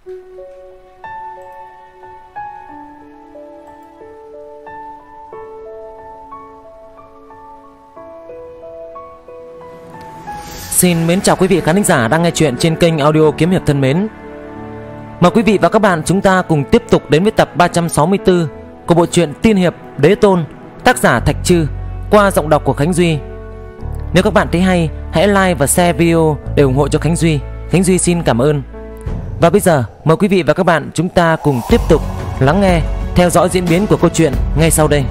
Xin mến chào quý vị khán thính giả đang nghe chuyện trên kênh audio Kiếm Hiệp thân mến. Mời quý vị và các bạn chúng ta cùng tiếp tục đến với tập 364 của bộ truyện Tiên Hiệp Đế Tôn, tác giả Thạch Trư, qua giọng đọc của Khánh Duy. Nếu các bạn thấy hay, hãy like và share video để ủng hộ cho Khánh Duy. Khánh Duy xin cảm ơn. Và bây giờ mời quý vị và các bạn chúng ta cùng tiếp tục lắng nghe, theo dõi diễn biến của câu chuyện ngay sau đây.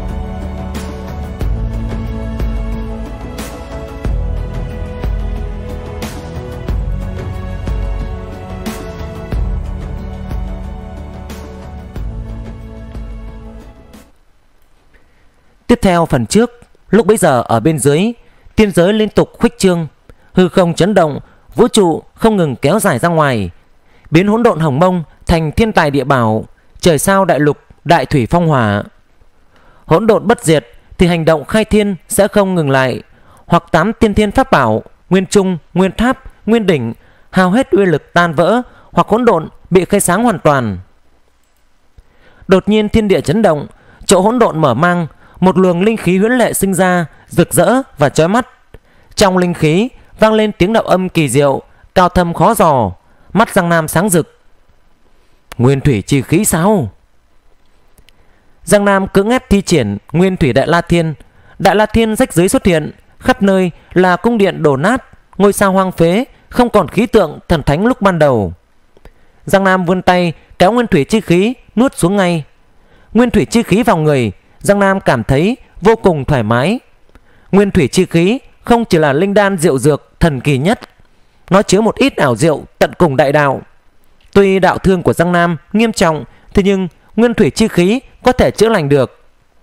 Tiếp theo phần trước, lúc bấy giờ ở bên dưới, tiên giới liên tục khuếch trương, hư không chấn động, vũ trụ không ngừng kéo dài ra ngoài, biến hỗn độn hồng mông thành thiên tài địa bảo, trời sao đại lục, đại thủy phong hỏa. Hỗn độn bất diệt thì hành động khai thiên sẽ không ngừng lại, hoặc 8 tiên thiên pháp bảo, nguyên trung, nguyên tháp, nguyên đỉnh hao hết uy lực tan vỡ, hoặc hỗn độn bị khai sáng hoàn toàn. Đột nhiên thiên địa chấn động, chỗ hỗn độn mở mang, một luồng linh khí huyễn lệ sinh ra, rực rỡ và chói mắt. Trong linh khí vang lên tiếng đạo âm kỳ diệu, cao thâm khó dò. Mắt Giang Nam sáng rực. Nguyên thủy chi khí sao? Giang Nam cưỡng ép thi triển Nguyên thủy đại la thiên. Đại la thiên rách dưới xuất hiện, khắp nơi là cung điện đổ nát, ngôi sao hoang phế, không còn khí tượng thần thánh lúc ban đầu. Giang Nam vươn tay kéo nguyên thủy chi khí nuốt xuống ngay. Nguyên thủy chi khí vào người, Giang Nam cảm thấy vô cùng thoải mái. Nguyên thủy chi khí không chỉ là linh đan diệu dược thần kỳ nhất, nó chứa một ít ảo diệu tận cùng đại đạo. Tuy đạo thương của Giang Nam nghiêm trọng, thế nhưng nguyên thủy chi khí có thể chữa lành được.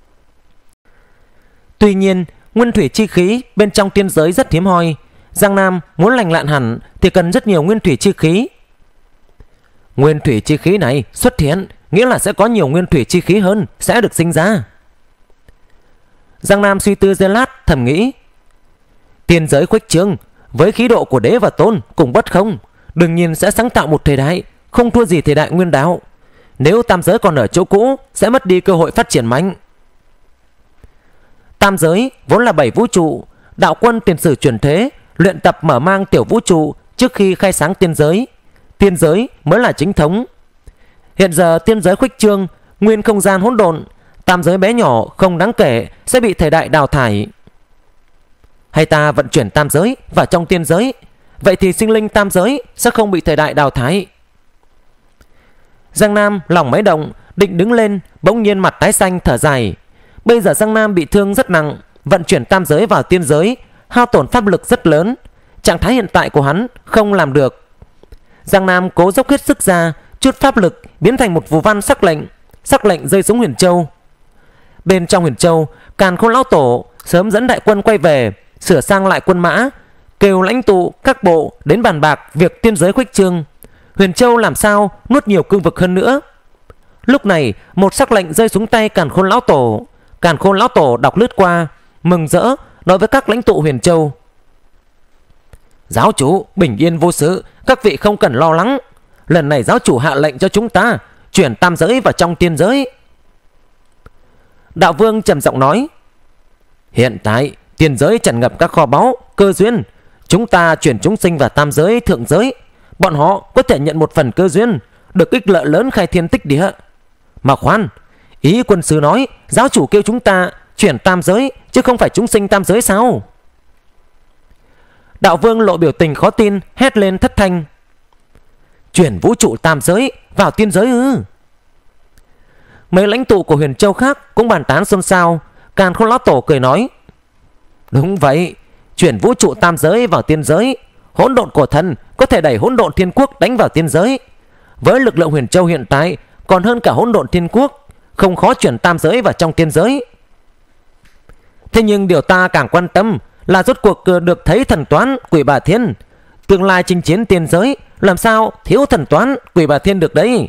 Tuy nhiên nguyên thủy chi khí bên trong tiên giới rất hiếm hoi. Giang Nam muốn lành lạn hẳn thì cần rất nhiều nguyên thủy chi khí. Nguyên thủy chi khí này xuất hiện nghĩa là sẽ có nhiều nguyên thủy chi khí hơn sẽ được sinh ra. Giang Nam suy tư giây lát thầm nghĩ, tiên giới khuếch trương với khí độ của đế và tôn cùng bất không, đương nhiên sẽ sáng tạo một thời đại không thua gì thời đại nguyên đạo. Nếu tam giới còn ở chỗ cũ sẽ mất đi cơ hội phát triển mạnh. Tam giới vốn là 7 vũ trụ, đạo quân tiền sử chuyển thế luyện tập mở mang tiểu vũ trụ trước khi khai sáng tiên giới. Tiên giới mới là chính thống. Hiện giờ tiên giới khuếch trương, nguyên không gian hỗn độn, tam giới bé nhỏ không đáng kể sẽ bị thời đại đào thải. Hay ta vận chuyển tam giới vào trong tiên giới, vậy thì sinh linh tam giới sẽ không bị thời đại đào thải. Giang Nam lòng máy động, định đứng lên, bỗng nhiên mặt tái xanh thở dài. Bây giờ Giang Nam bị thương rất nặng, vận chuyển tam giới vào tiên giới hao tổn pháp lực rất lớn, trạng thái hiện tại của hắn không làm được. Giang Nam cố dốc hết sức ra, chút pháp lực biến thành một phù văn sắc lệnh. Sắc lệnh rơi xuống Huyền Châu. Bên trong Huyền Châu, Càn Khôn lão tổ sớm dẫn đại quân quay về, sửa sang lại quân mã, kêu lãnh tụ các bộ đến bàn bạc việc tiên giới khuếch trương. Huyền Châu làm sao nuốt nhiều cương vực hơn nữa. Lúc này một sắc lệnh rơi xuống tay Càn Khôn lão tổ. Càn Khôn lão tổ đọc lướt qua, mừng rỡ nói với các lãnh tụ Huyền Châu: Giáo chủ bình yên vô sự, các vị không cần lo lắng. Lần này giáo chủ hạ lệnh cho chúng ta chuyển tam giới vào trong tiên giới. Đạo Vương trầm giọng nói: Hiện tại tiên giới tràn ngập các kho báu cơ duyên, chúng ta chuyển chúng sinh vào tam giới thượng giới, bọn họ có thể nhận một phần cơ duyên, được ích lợi lớn khai thiên tích địa. Mà khoan, ý quân sứ nói giáo chủ kêu chúng ta chuyển tam giới chứ không phải chúng sinh tam giới sao? Đạo Vương lộ biểu tình khó tin, hét lên thất thanh: Chuyển vũ trụ tam giới vào tiên giới ư? Mấy lãnh tụ của Huyền Châu khác cũng bàn tán xôn xao. Càn Khôn lão tổ cười nói: Đúng vậy, chuyển vũ trụ tam giới vào tiên giới, hỗn độn cổ thần có thể đẩy hỗn độn thiên quốc đánh vào tiên giới. Với lực lượng Huyền Châu hiện tại còn hơn cả hỗn độn thiên quốc, không khó chuyển tam giới vào trong tiên giới. Thế nhưng điều ta càng quan tâm là rốt cuộc được thấy thần toán Quỷ Bà Thiên. Tương lai chinh chiến tiên giới làm sao thiếu thần toán Quỷ Bà Thiên được đấy.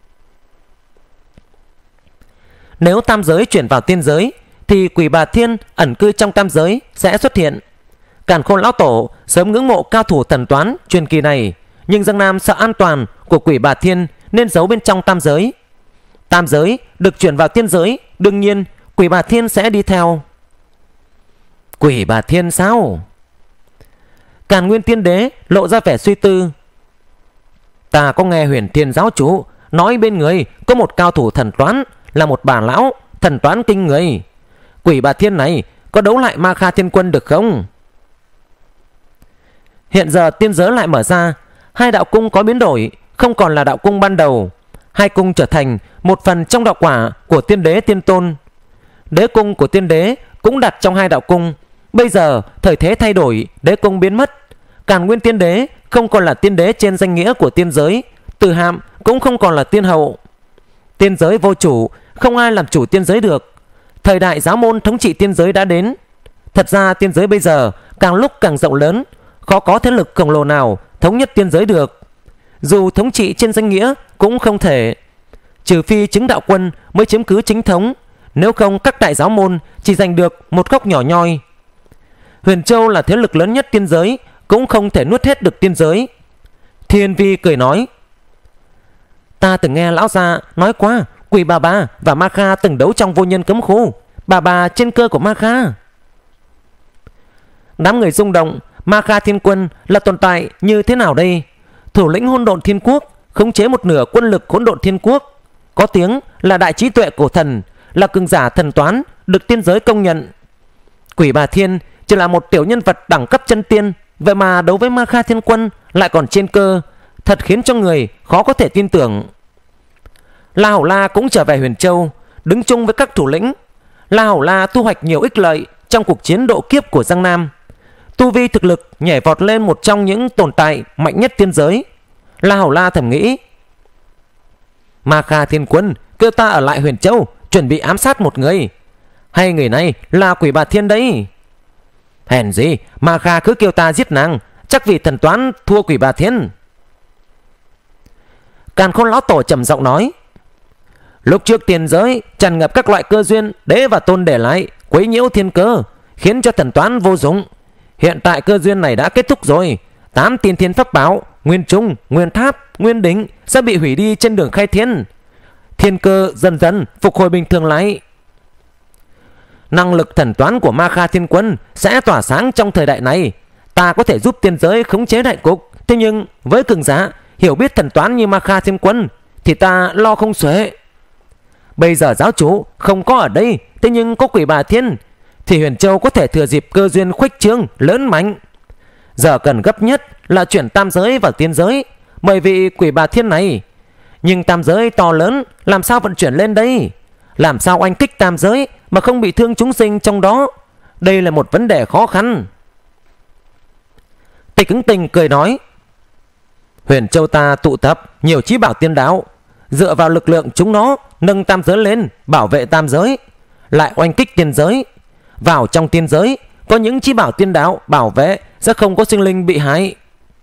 Nếu tam giới chuyển vào tiên giới thì Quỷ Bà Thiên ẩn cư trong tam giới sẽ xuất hiện. Càn Khôn lão tổ sớm ngưỡng mộ cao thủ thần toán truyền kỳ này, nhưng Giang Nam sợ an toàn của Quỷ Bà Thiên nên giấu bên trong tam giới. Tam giới được chuyển vào tiên giới, đương nhiên Quỷ Bà Thiên sẽ đi theo. Quỷ Bà Thiên sao? Càn Nguyên Tiên Đế lộ ra vẻ suy tư. Ta có nghe Huyền Thiên giáo chủ nói bên người có một cao thủ thần toán, là một bà lão thần toán kinh người. Quỷ Bà Thiên này có đấu lại Ma Kha Thiên Quân được không? Hiện giờ tiên giới lại mở ra, hai đạo cung có biến đổi, không còn là đạo cung ban đầu. Hai cung trở thành một phần trong đạo quả của tiên đế tiên tôn. Đế cung của tiên đế cũng đặt trong hai đạo cung. Bây giờ thời thế thay đổi, đế cung biến mất. Càn Nguyên Tiên Đế không còn là tiên đế trên danh nghĩa của tiên giới, Từ Hạm cũng không còn là tiên hậu. Tiên giới vô chủ, không ai làm chủ tiên giới được. Thời đại giáo môn thống trị tiên giới đã đến. Thật ra tiên giới bây giờ càng lúc càng rộng lớn, khó có thế lực khổng lồ nào thống nhất tiên giới được. Dù thống trị trên danh nghĩa cũng không thể, trừ phi chứng đạo quân mới chiếm cứ chính thống, nếu không các đại giáo môn chỉ giành được một góc nhỏ nhoi. Huyền Châu là thế lực lớn nhất tiên giới, cũng không thể nuốt hết được tiên giới. Thiên Vi cười nói, ta từng nghe lão già nói qua, Quỷ Bà Bà và Ma Kha từng đấu trong vô nhân cấm khu. Bà trên cơ của Ma Kha. Đám người rung động. Ma Kha Thiên Quân là tồn tại như thế nào đây? Thủ lĩnh hỗn độn thiên quốc, khống chế một nửa quân lực hỗn độn thiên quốc, có tiếng là đại trí tuệ cổ thần, là cường giả thần toán, được tiên giới công nhận. Quỷ Bà Thiên chỉ là một tiểu nhân vật đẳng cấp chân tiên, vậy mà đấu với Ma Kha Thiên Quân lại còn trên cơ, thật khiến cho người khó có thể tin tưởng. La Hầu La cũng trở về Huyền Châu, đứng chung với các thủ lĩnh. La Hầu La thu hoạch nhiều ích lợi trong cuộc chiến độ kiếp của Giang Nam. Tu vi thực lực nhảy vọt lên một trong những tồn tại mạnh nhất tiên giới. La Hầu La thầm nghĩ, Ma Kha Thiên Quân kêu ta ở lại Huyền Châu chuẩn bị ám sát một người, hay người này là Quỷ Bà Thiên đấy? Hèn gì Ma Kha cứ kêu ta giết nàng, chắc vì thần toán thua Quỷ Bà Thiên. Càn Khôn lão tổ trầm giọng nói, lúc trước tiền giới tràn ngập các loại cơ duyên đế và tôn để lại, quấy nhiễu thiên cơ, khiến cho thần toán vô dụng. Hiện tại cơ duyên này đã kết thúc rồi. 8 tiên thiên pháp bảo, Nguyên Trung, Nguyên Tháp, Nguyên Đỉnh sẽ bị hủy đi trên đường khai thiên. Thiên cơ dần dần phục hồi bình thường lại. Năng lực thần toán của Ma Kha Thiên Quân sẽ tỏa sáng trong thời đại này. Ta có thể giúp tiên giới khống chế đại cục, thế nhưng với cường giả hiểu biết thần toán như Ma Kha Thiên Quân thì ta lo không xuể. Bây giờ giáo chủ không có ở đây, thế nhưng có Quỷ Bà Thiên thì Huyền Châu có thể thừa dịp cơ duyên khuếch trương lớn mạnh. Giờ cần gấp nhất là chuyển tam giới vào tiên giới, bởi vì Quỷ Bà Thiên này. Nhưng tam giới to lớn, làm sao vận chuyển lên đây? Làm sao oanh kích tam giới mà không bị thương chúng sinh trong đó? Đây là một vấn đề khó khăn. Tịch Ứng Tình cười nói, Huyền Châu ta tụ tập nhiều chí bảo tiên đạo, dựa vào lực lượng chúng nó nâng tam giới lên, bảo vệ tam giới, lại oanh kích tiên giới. Vào trong tiên giới có những chí bảo tiên đạo bảo vệ, sẽ không có sinh linh bị hại.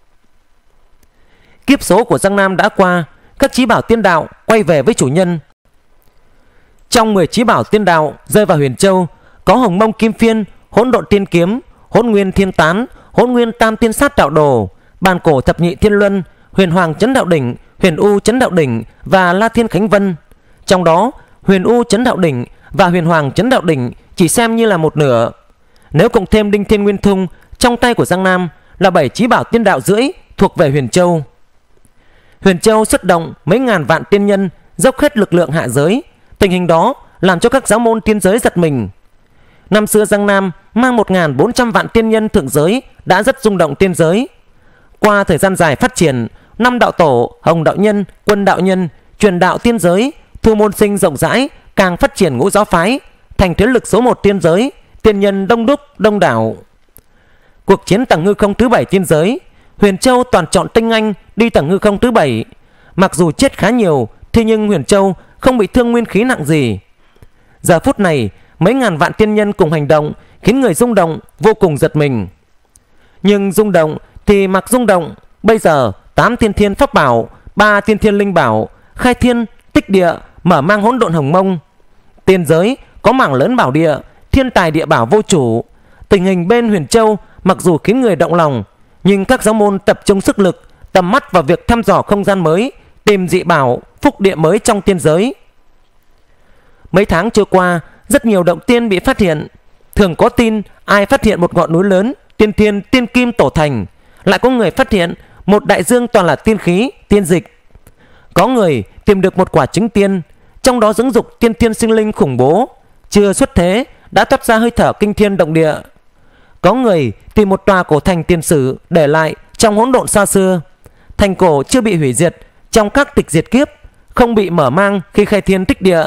Kiếp số của Giang Nam đã qua, các chí bảo tiên đạo quay về với chủ nhân. Trong 10 chí bảo tiên đạo rơi vào Huyền Châu có Hồng Mông Kim Phiên, Hỗn Độn Tiên Kiếm, Hỗn Nguyên Thiên Tán, Hỗn Nguyên Tam Tiên Sát Đạo Đồ, Bàn Cổ Thập Nhị Thiên Luân, Huyền Hoàng Chấn Đạo Đỉnh, Huyền U Chấn Đạo Đỉnh và La Thiên Khánh Vân. Trong đó Huyền U Chấn Đạo Đỉnh và Huyền Hoàng Chấn Đạo Đỉnh chỉ xem như là một nửa. Nếu cộng thêm Đinh Thiên Nguyên Thung trong tay của Giang Nam là 7 chí bảo tiên đạo rưỡi thuộc về Huyền Châu. Huyền Châu xuất động mấy ngàn vạn tiên nhân, dốc hết lực lượng hạ giới. Tình hình đó làm cho các giáo môn tiên giới giật mình. Năm xưa Giang Nam mang 1.400 vạn tiên nhân thượng giới đã rất rung động tiên giới. Qua thời gian dài phát triển, 5 đạo tổ, Hồng đạo nhân, Quân đạo nhân, truyền đạo tiên giới, Thu môn sinh rộng rãi, càng phát triển ngũ giáo phái, thành thế lực số 1 tiên giới, tiên nhân đông đúc, đông đảo. Cuộc chiến tầng hư không thứ 7 tiên giới, Huyền Châu toàn chọn tinh anh đi tầng hư không thứ 7. Mặc dù chết khá nhiều, thế nhưng Huyền Châu không bị thương nguyên khí nặng gì. Giờ phút này, mấy ngàn vạn tiên nhân cùng hành động khiến người rung động, vô cùng giật mình. Nhưng rung động thì mặc rung động, bây giờ 8 tiên thiên pháp bảo, 3 tiên thiên linh bảo, khai thiên, tích địa, mở mang hỗn độn hồng mông. Tiên giới có mảng lớn bảo địa, thiên tài địa bảo vô chủ. Tình hình bên Huyền Châu mặc dù khiến người động lòng, nhưng các giáo môn tập trung sức lực, tầm mắt vào việc thăm dò không gian mới, tìm dị bảo, phúc địa mới trong tiên giới. Mấy tháng trôi qua, rất nhiều động tiên bị phát hiện. Thường có tin ai phát hiện một ngọn núi lớn, tiên thiên tiên kim tổ thành, lại có người phát hiện một đại dương toàn là tiên khí, tiên dịch. Có người tìm được một quả trứng tiên, trong đó dưỡng dục tiên thiên sinh linh khủng bố, chưa xuất thế đã toát ra hơi thở kinh thiên động địa. Có người tìm một tòa cổ thành tiền sử để lại trong hỗn độn xa xưa. Thành cổ chưa bị hủy diệt trong các tịch diệt kiếp, không bị mở mang khi khai thiên tích địa.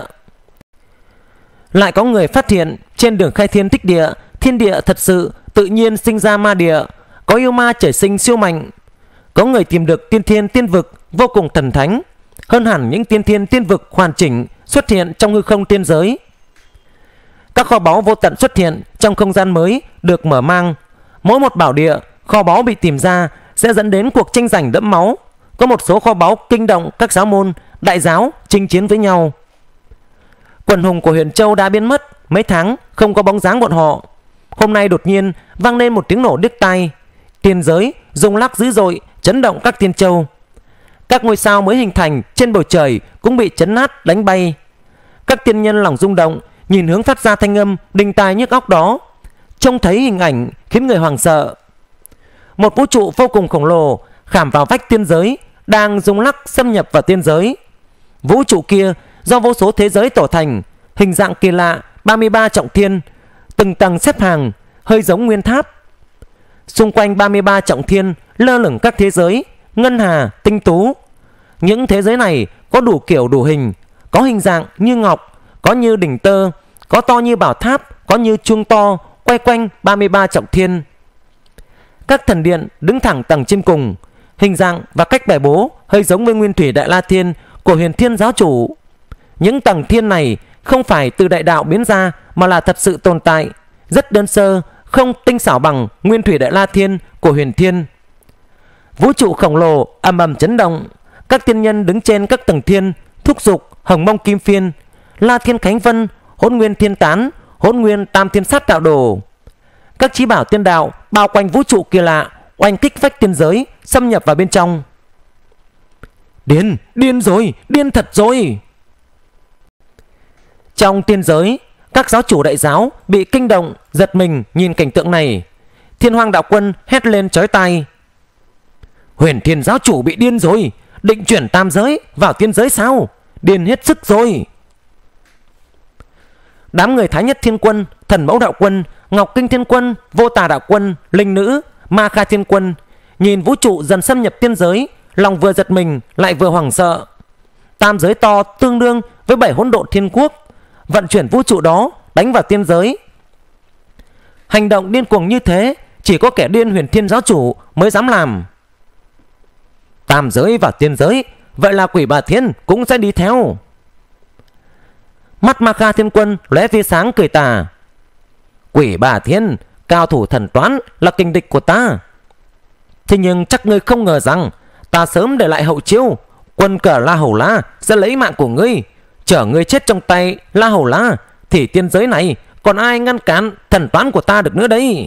Lại có người phát hiện trên đường khai thiên tích địa, thiên địa thật sự tự nhiên sinh ra ma địa, có yêu ma trời sinh siêu mạnh. Có người tìm được tiên thiên tiên vực vô cùng thần thánh, hơn hẳn những tiên thiên tiên vực hoàn chỉnh xuất hiện trong hư không tiên giới. Các kho báu vô tận xuất hiện trong không gian mới được mở mang. Mỗi một bảo địa, kho báu bị tìm ra sẽ dẫn đến cuộc tranh giành đẫm máu. Có một số kho báu kinh động các giáo môn, đại giáo chinh chiến với nhau. Quần hùng của Huyền Châu đã biến mất mấy tháng, không có bóng dáng bọn họ. Hôm nay đột nhiên vang lên một tiếng nổ điếc tai. Tiên giới rung lắc dữ dội, chấn động các tiên châu. Các ngôi sao mới hình thành trên bầu trời cũng bị chấn nát đánh bay. Các tiên nhân lòng rung động, nhìn hướng phát ra thanh âm đinh tai nhức óc đó, trông thấy hình ảnh khiến người hoảng sợ. Một vũ trụ vô cùng khổng lồ khảm vào vách tiên giới đang rung lắc xâm nhập vào tiên giới. Vũ trụ kia do vô số thế giới tổ thành, hình dạng kỳ lạ, 33 trọng thiên, từng tầng xếp hàng, hơi giống nguyên tháp. Xung quanh 33 trọng thiên lơ lửng các thế giới, ngân hà, tinh tú. Những thế giới này có đủ kiểu đủ hình, có hình dạng như ngọc, có như đỉnh tơ, có to như bảo tháp, có như chuông to, quay quanh 33 trọng thiên. Các thần điện đứng thẳng tầng trên cùng, hình dạng và cách bài bố hơi giống với Nguyên Thủy Đại La Thiên của Huyền Thiên giáo chủ. Những tầng thiên này không phải từ đại đạo biến ra mà là thật sự tồn tại, rất đơn sơ, không tinh xảo bằng Nguyên Thủy Đại La Thiên của Huyền Thiên. Vũ trụ khổng lồ ầm ầm chấn động. Các tiên nhân đứng trên các tầng thiên thúc giục Hồng Mông Kim Phiên, La Thiên Khánh Vân, Hỗn Nguyên Thiên Tán, Hỗn Nguyên Tam Thiên Sát Đạo Đồ. Các chí bảo tiên đạo bao quanh vũ trụ kỳ lạ, oanh kích vách tiên giới, xâm nhập vào bên trong. Điên rồi, điên thật rồi. Trong tiên giới, các giáo chủ đại giáo bị kinh động, giật mình nhìn cảnh tượng này. Thiên Hoang đạo quân hét lên chói tai: Huyền Thiên giáo chủ bị điên rồi, định chuyển tam giới vào tiên giới sao? Điên hết sức rồi. Đám người Thái Nhất Thiên Quân, Thần Mẫu đạo quân, Ngọc Kinh Thiên Quân, Vô Tà đạo quân, Linh Nữ, Ma Kha Thiên Quân nhìn vũ trụ dần xâm nhập tiên giới, lòng vừa giật mình lại vừa hoảng sợ. Tam giới to tương đương với 7 hỗn độn thiên quốc, vận chuyển vũ trụ đó đánh vào tiên giới. Hành động điên cuồng như thế chỉ có kẻ điên Huyền Thiên giáo chủ mới dám làm. Tam giới và tiên giới, vậy là Quỷ Bà Thiên cũng sẽ đi theo. Mắt Ma Kha Thiên Quân lóe tia sáng cười tà: Quỷ Bà Thiên, cao thủ thần toán, là kình địch của ta. Thế nhưng chắc ngươi không ngờ rằng ta sớm để lại hậu chiêu, quân cờ La Hầu La sẽ lấy mạng của ngươi. Chở ngươi chết trong tay La Hầu La thì tiên giới này còn ai ngăn cản thần toán của ta được nữa đấy.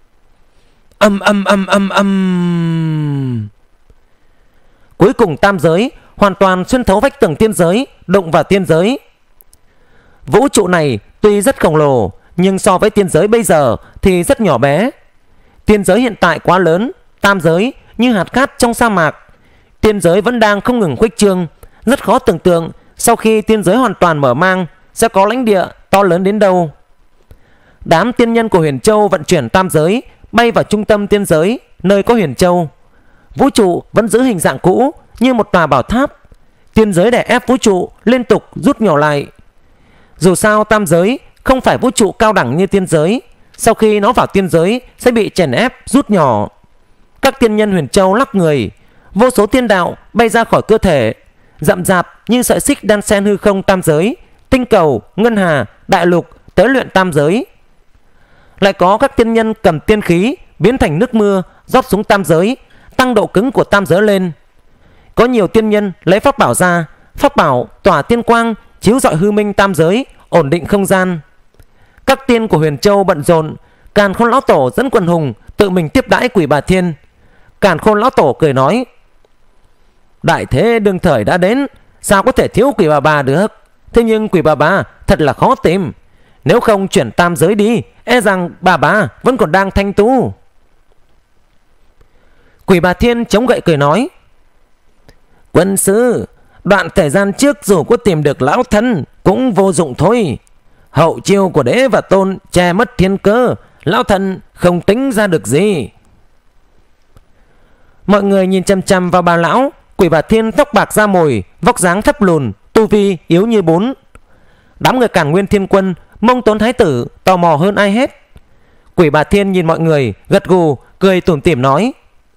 Cuối cùng tam giới hoàn toàn xuyên thấu vách tầng tiên giới, động vào tiên giới. Vũ trụ này tuy rất khổng lồ, nhưng so với tiên giới bây giờ thì rất nhỏ bé. Tiên giới hiện tại quá lớn, tam giới như hạt cát trong sa mạc. Tiên giới vẫn đang không ngừng khuếch trương, rất khó tưởng tượng sau khi tiên giới hoàn toàn mở mang sẽ có lãnh địa to lớn đến đâu. Đám tiên nhân của Huyền Châu vận chuyển tam giới bay vào trung tâm tiên giới, nơi có Huyền Châu. Vũ trụ vẫn giữ hình dạng cũ như một tòa bảo tháp. Tiên giới đè ép vũ trụ liên tục rút nhỏ lại. Dù sao tam giới không phải vũ trụ cao đẳng như tiên giới, sau khi nó vào tiên giới sẽ bị chèn ép rút nhỏ. Các tiên nhân Huyền Châu lắc người, vô số tiên đạo bay ra khỏi cơ thể, rậm rạp như sợi xích đan xen hư không tam giới, tinh cầu, ngân hà, đại lục tới luyện tam giới. Lại có các tiên nhân cầm tiên khí biến thành nước mưa rót xuống tam giới, tăng độ cứng của tam giới lên. Có nhiều tiên nhân lấy pháp bảo ra, pháp bảo tỏa tiên quang chiếu rọi hư minh tam giới, ổn định không gian. Các tiên của Huyền Châu bận rộn. Càn Khôn lão tổ dẫn quần hùng tự mình tiếp đãi Quỷ Bà Thiên. Càn Khôn lão tổ cười nói: Đại thế đương thời đã đến, sao có thể thiếu Quỷ bà được. Thế nhưng Quỷ bà thật là khó tìm. Nếu không chuyển tam giới đi, e rằng bà vẫn còn đang thanh tu. Quỷ Bà Thiên chống gậy cười nói: Quân sư, đoạn thời gian trước dù có tìm được lão thân cũng vô dụng thôi. Hậu chiêu của đế và tôn che mất thiên cơ, lão thân không tính ra được gì. Mọi người nhìn chăm chăm vào bà lão. Quỷ Bà Thiên tóc bạc da mồi, vóc dáng thấp lùn, tu vi yếu như bún. Đám người Càn Nguyên Thiên Quân, Mông Tốn Thái Tử tò mò hơn ai hết. Quỷ Bà Thiên nhìn mọi người gật gù, cười tủm tỉm nói: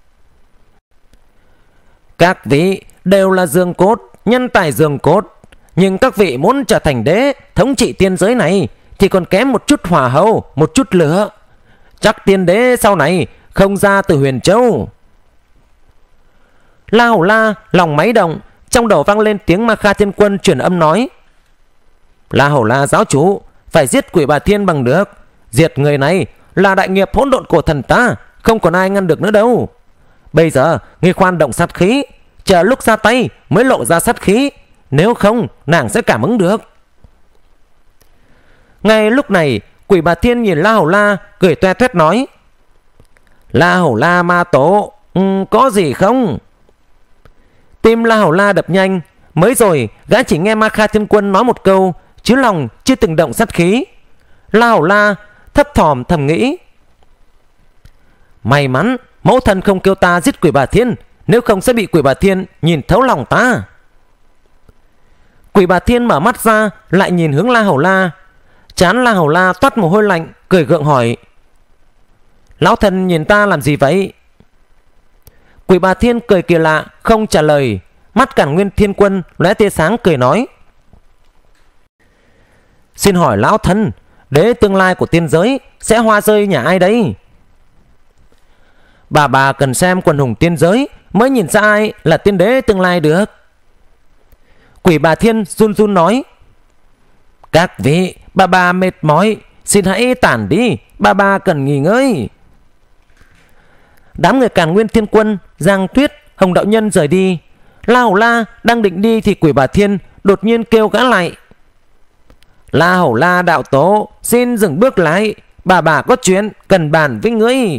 Các vị đều là giường cốt, nhân tài giường cốt. Nhưng các vị muốn trở thành đế, thống trị tiên giới này thì còn kém một chút hỏa hầu, một chút lửa. Chắc tiên đế sau này không ra từ Huyền Châu. La Hầu La lòng máy động, trong đầu vang lên tiếng Ma Kha Thiên Quân truyền âm nói: La Hầu La giáo chủ, phải giết Quỷ Bà Thiên bằng được. Diệt người này là đại nghiệp hỗn độn của thần ta, không còn ai ngăn được nữa đâu. Bây giờ ngươi khoan động sát khí, chờ lúc ra tay mới lộ ra sát khí, nếu không nàng sẽ cảm ứng được. Ngay lúc này Quỷ Bà Thiên nhìn La Hầu La cười toe toét nói: La Hầu La ma tổ, có gì không? Tim La Hầu La đập nhanh. Mới rồi gã chỉ nghe Ma Kha Thiên Quân nói một câu, chứ lòng chưa từng động sát khí. La Hầu La thấp thỏm thầm nghĩ: May mắn mẫu thân không kêu ta giết Quỷ Bà Thiên, nếu không sẽ bị Quỷ Bà Thiên nhìn thấu lòng ta. Quỷ Bà Thiên mở mắt ra, lại nhìn hướng La Hầu La. Trán La Hầu La toát mồ hôi lạnh, cười gượng hỏi: Lão thần nhìn ta làm gì vậy? Quỷ Bà Thiên cười kỳ lạ, không trả lời. Mắt Càn Nguyên Thiên Quân lóe tia sáng, cười nói: Xin hỏi lão thân, đế tương lai của tiên giới sẽ hoa rơi nhà ai đấy? Bà cần xem quần hùng tiên giới mới nhìn ra ai là tiên đế tương lai được. Quỷ Bà Thiên run run nói: Các vị, bà mệt mỏi, xin hãy tản đi, bà cần nghỉ ngơi. Đám người Càn Nguyên Thiên Quân, Giang Tuyết, Hồng Đạo Nhân rời đi. La Hầu La đang định đi thì Quỷ Bà Thiên đột nhiên kêu gã lại: La Hầu La đạo tổ, xin dừng bước lại, bà có chuyện cần bàn với ngươi.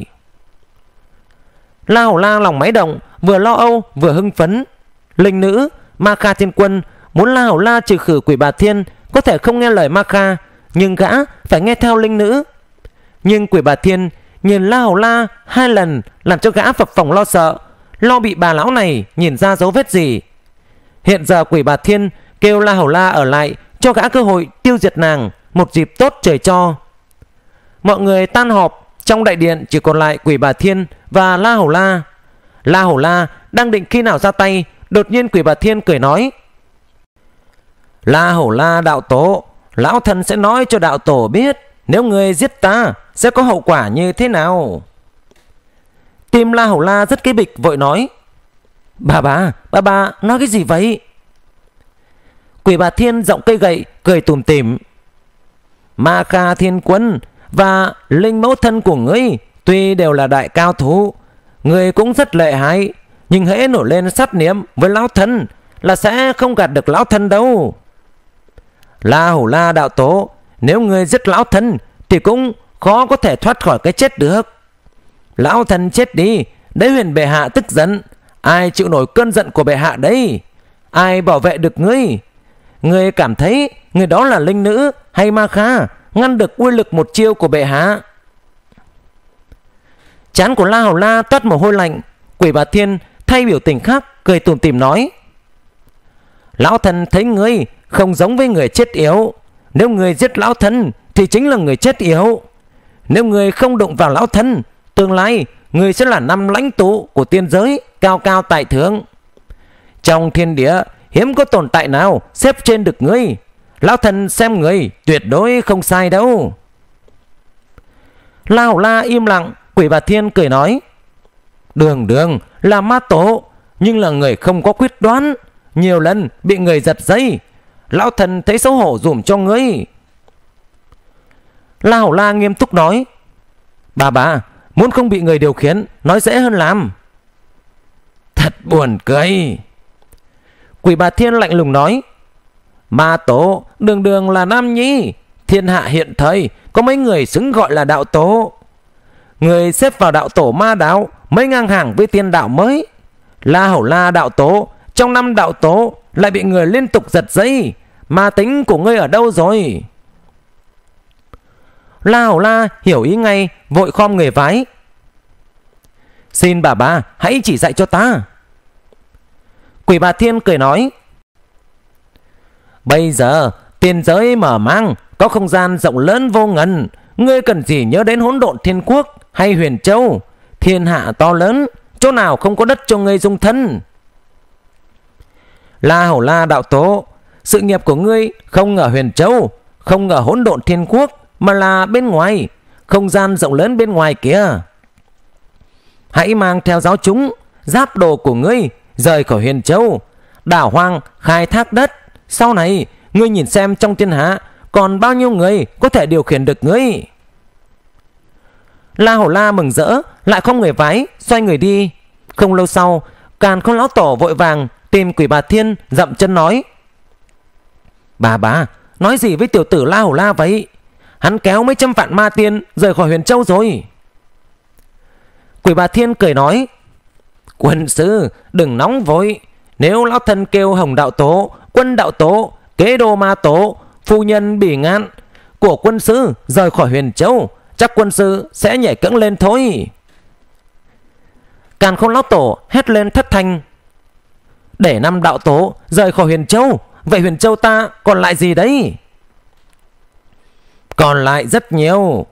La Hầu La lòng máy động, vừa lo âu vừa hưng phấn. Linh nữ Ma Kha Thiên Quân muốn La Hầu La trừ khử Quỷ Bà Thiên có thể không nghe lời Ma Kha, nhưng gã phải nghe theo linh nữ. Nhưng Quỷ Bà Thiên nhìn La Hầu La 2 lần, làm cho gã phập phồng lo sợ, lo bị bà lão này nhìn ra dấu vết gì. Hiện giờ Quỷ Bà Thiên kêu La Hầu La ở lại, cho gã cơ hội tiêu diệt nàng, một dịp tốt trời cho. Mọi người tan họp, trong đại điện chỉ còn lại Quỷ Bà Thiên và La Hầu La. La Hầu La đang định khi nào ra tay, đột nhiên Quỷ Bà Thiên cười nói: La Hầu La đạo tổ, lão thần sẽ nói cho đạo tổ biết, nếu người giết ta sẽ có hậu quả như thế nào. Tim La Hầu La rất cái bịch, vội nói: Bà nói cái gì vậy? Quỷ Bà Thiên giọng cây gậy, cười tủm tỉm: Ma Kha Thiên Quân và linh mẫu thân của ngươi tuy đều là đại cao thủ, ngươi cũng rất lợi hại, nhưng hễ nổi lên sát niệm với lão thân là sẽ không gạt được lão thân đâu. La Hầu La đạo tổ, nếu ngươi giết lão thân thì cũng khó có thể thoát khỏi cái chết được. Lão thân chết đi, đế huyền bệ hạ tức giận, ai chịu nổi cơn giận của bệ hạ đấy? Ai bảo vệ được ngươi? Ngươi cảm thấy người đó là linh nữ hay Ma Kha ngăn được uy lực một chiêu của bệ hạ? Trán của La Hầu La toát mồ hôi lạnh. Quỷ Bà Thiên thay biểu tình khác, cười tủm tỉm nói: Lão thần thấy ngươi không giống với người chết yếu. Nếu người giết lão thân thì chính là người chết yếu. Nếu người không động vào lão thân, tương lai người sẽ là 5 lãnh tụ của tiên giới, cao cao tại thượng. Trong thiên địa hiếm có tồn tại nào xếp trên được ngươi. Lão thần xem người tuyệt đối không sai đâu. La Hầu La im lặng. Quỷ Bà Thiên cười nói: Đường là ma tổ, nhưng là người không có quyết đoán, nhiều lần bị người giật dây. Lão thần thấy xấu hổ dùm cho ngươi. La Hầu La nghiêm túc nói: Bà muốn không bị người điều khiển nói dễ hơn làm. Thật buồn cười. Quỷ Bà Thiên lạnh lùng nói: Ma tổ đường đường là nam nhi, thiên hạ hiện thời có mấy người xứng gọi là đạo tổ. Người xếp vào đạo tổ ma đạo mới ngang hàng với tiên đạo mới. La Hầu La đạo tổ trong năm đạo tổ lại bị người liên tục giật dây. Ma tính của ngươi ở đâu rồi? La Hầu La hiểu ý ngay, vội khom người vái: Xin bà hãy chỉ dạy cho ta. Quỷ Bà Thiên cười nói: Bây giờ tiên giới mở mang, có không gian rộng lớn vô ngần. Ngươi cần gì nhớ đến Hỗn Độn Thiên Quốc hay Huyền Châu? Thiên hạ to lớn, chỗ nào không có đất cho ngươi dung thân. La Hầu La đạo tổ, sự nghiệp của ngươi không ở Huyền Châu, không ở Hỗn Độn Thiên Quốc, mà là bên ngoài, không gian rộng lớn bên ngoài kia. Hãy mang theo giáo chúng, giáp đồ của ngươi rời khỏi Huyền Châu, đảo hoang khai thác đất. Sau này ngươi nhìn xem trong thiên hạ còn bao nhiêu người có thể điều khiển được ngươi. La Hầu La mừng rỡ, lại không người vái, xoay người đi. Không lâu sau, Càn Khôn lão tổ vội vàng tìm Quỷ Bà Thiên, dậm chân nói: Bà nói gì với tiểu tử La Hầu La vậy? Hắn kéo mấy trăm vạn ma tiên rời khỏi Huyền Châu rồi. Quỷ Bà Thiên cười nói: Quân sư đừng nóng vội. Nếu lão thân kêu Hồng đạo tổ, Quân đạo tổ, Kế đô ma tổ, phu nhân Bỉ Ngạn của quân sư rời khỏi Huyền Châu, chắc quân sư sẽ nhảy cẫng lên thôi. Càn Khôn lão tổ hét lên thất thanh: Để năm đạo tổ rời khỏi Huyền Châu, vậy Huyền Châu ta còn lại gì đấy? Còn lại rất nhiều.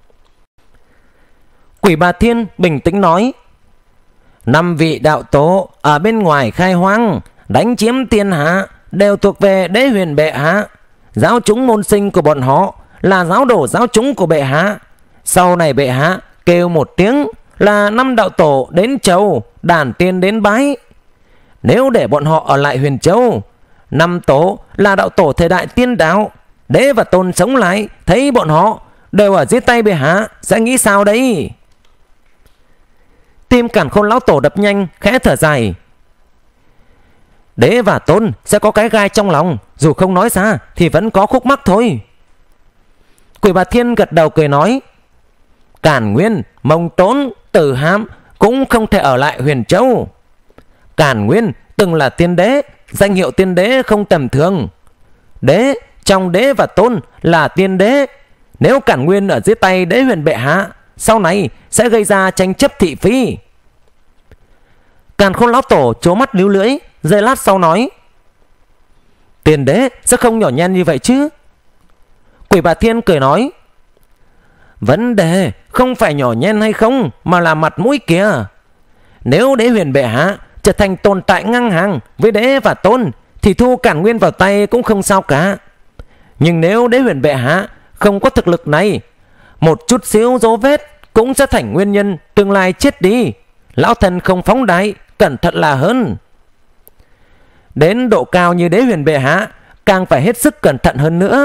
Quỷ Bà Thiên bình tĩnh nói: 5 vị đạo tổ ở bên ngoài khai hoang, đánh chiếm thiên hạ, đều thuộc về Đế Huyền bệ hạ. Giáo chúng môn sinh của bọn họ là giáo đồ giáo chúng của bệ hạ. Sau này bệ hạ kêu một tiếng là 5 đạo tổ đến chầu, đàn tiên đến bái. Nếu để bọn họ ở lại Huyền Châu, 5 tổ là đạo tổ thời đại tiên đạo, Đế và Tôn sống lại thấy bọn họ đều ở dưới tay bệ hạ, sẽ nghĩ sao đấy? Tim Càn Khôn lão tổ đập nhanh, khẽ thở dài: Đế và Tôn sẽ có cái gai trong lòng, dù không nói ra thì vẫn có khúc mắc thôi. Quỷ Bà Thiên gật đầu cười nói: Càn Nguyên, Mông Tốn, Tử Hám cũng không thể ở lại Huyền Châu. Càn Nguyên từng là tiên đế, danh hiệu tiên đế không tầm thường. Đế trong Đế và Tôn là tiên đế. Nếu Càn Nguyên ở dưới tay Đế Huyền bệ hạ, sau này sẽ gây ra tranh chấp thị phi. Càn Khôn lão tổ trố mắt líu lưỡi, giây lát sau nói: Tiên đế sẽ không nhỏ nhen như vậy chứ? Quỷ Bà Thiên cười nói: Vấn đề không phải nhỏ nhen hay không, mà là mặt mũi kìa. Nếu Đế Huyền bệ hạ trở thành tồn tại ngang hàng với Đế và Tôn thì thu Càn Nguyên vào tay cũng không sao cả. Nhưng nếu Đế Huyền bệ hạ không có thực lực này, một chút xíu dấu vết cũng sẽ thành nguyên nhân tương lai chết đi. Lão thần không phóng đại, cẩn thận là hơn. Đến độ cao như Đế Huyền bệ hạ, càng phải hết sức cẩn thận hơn nữa.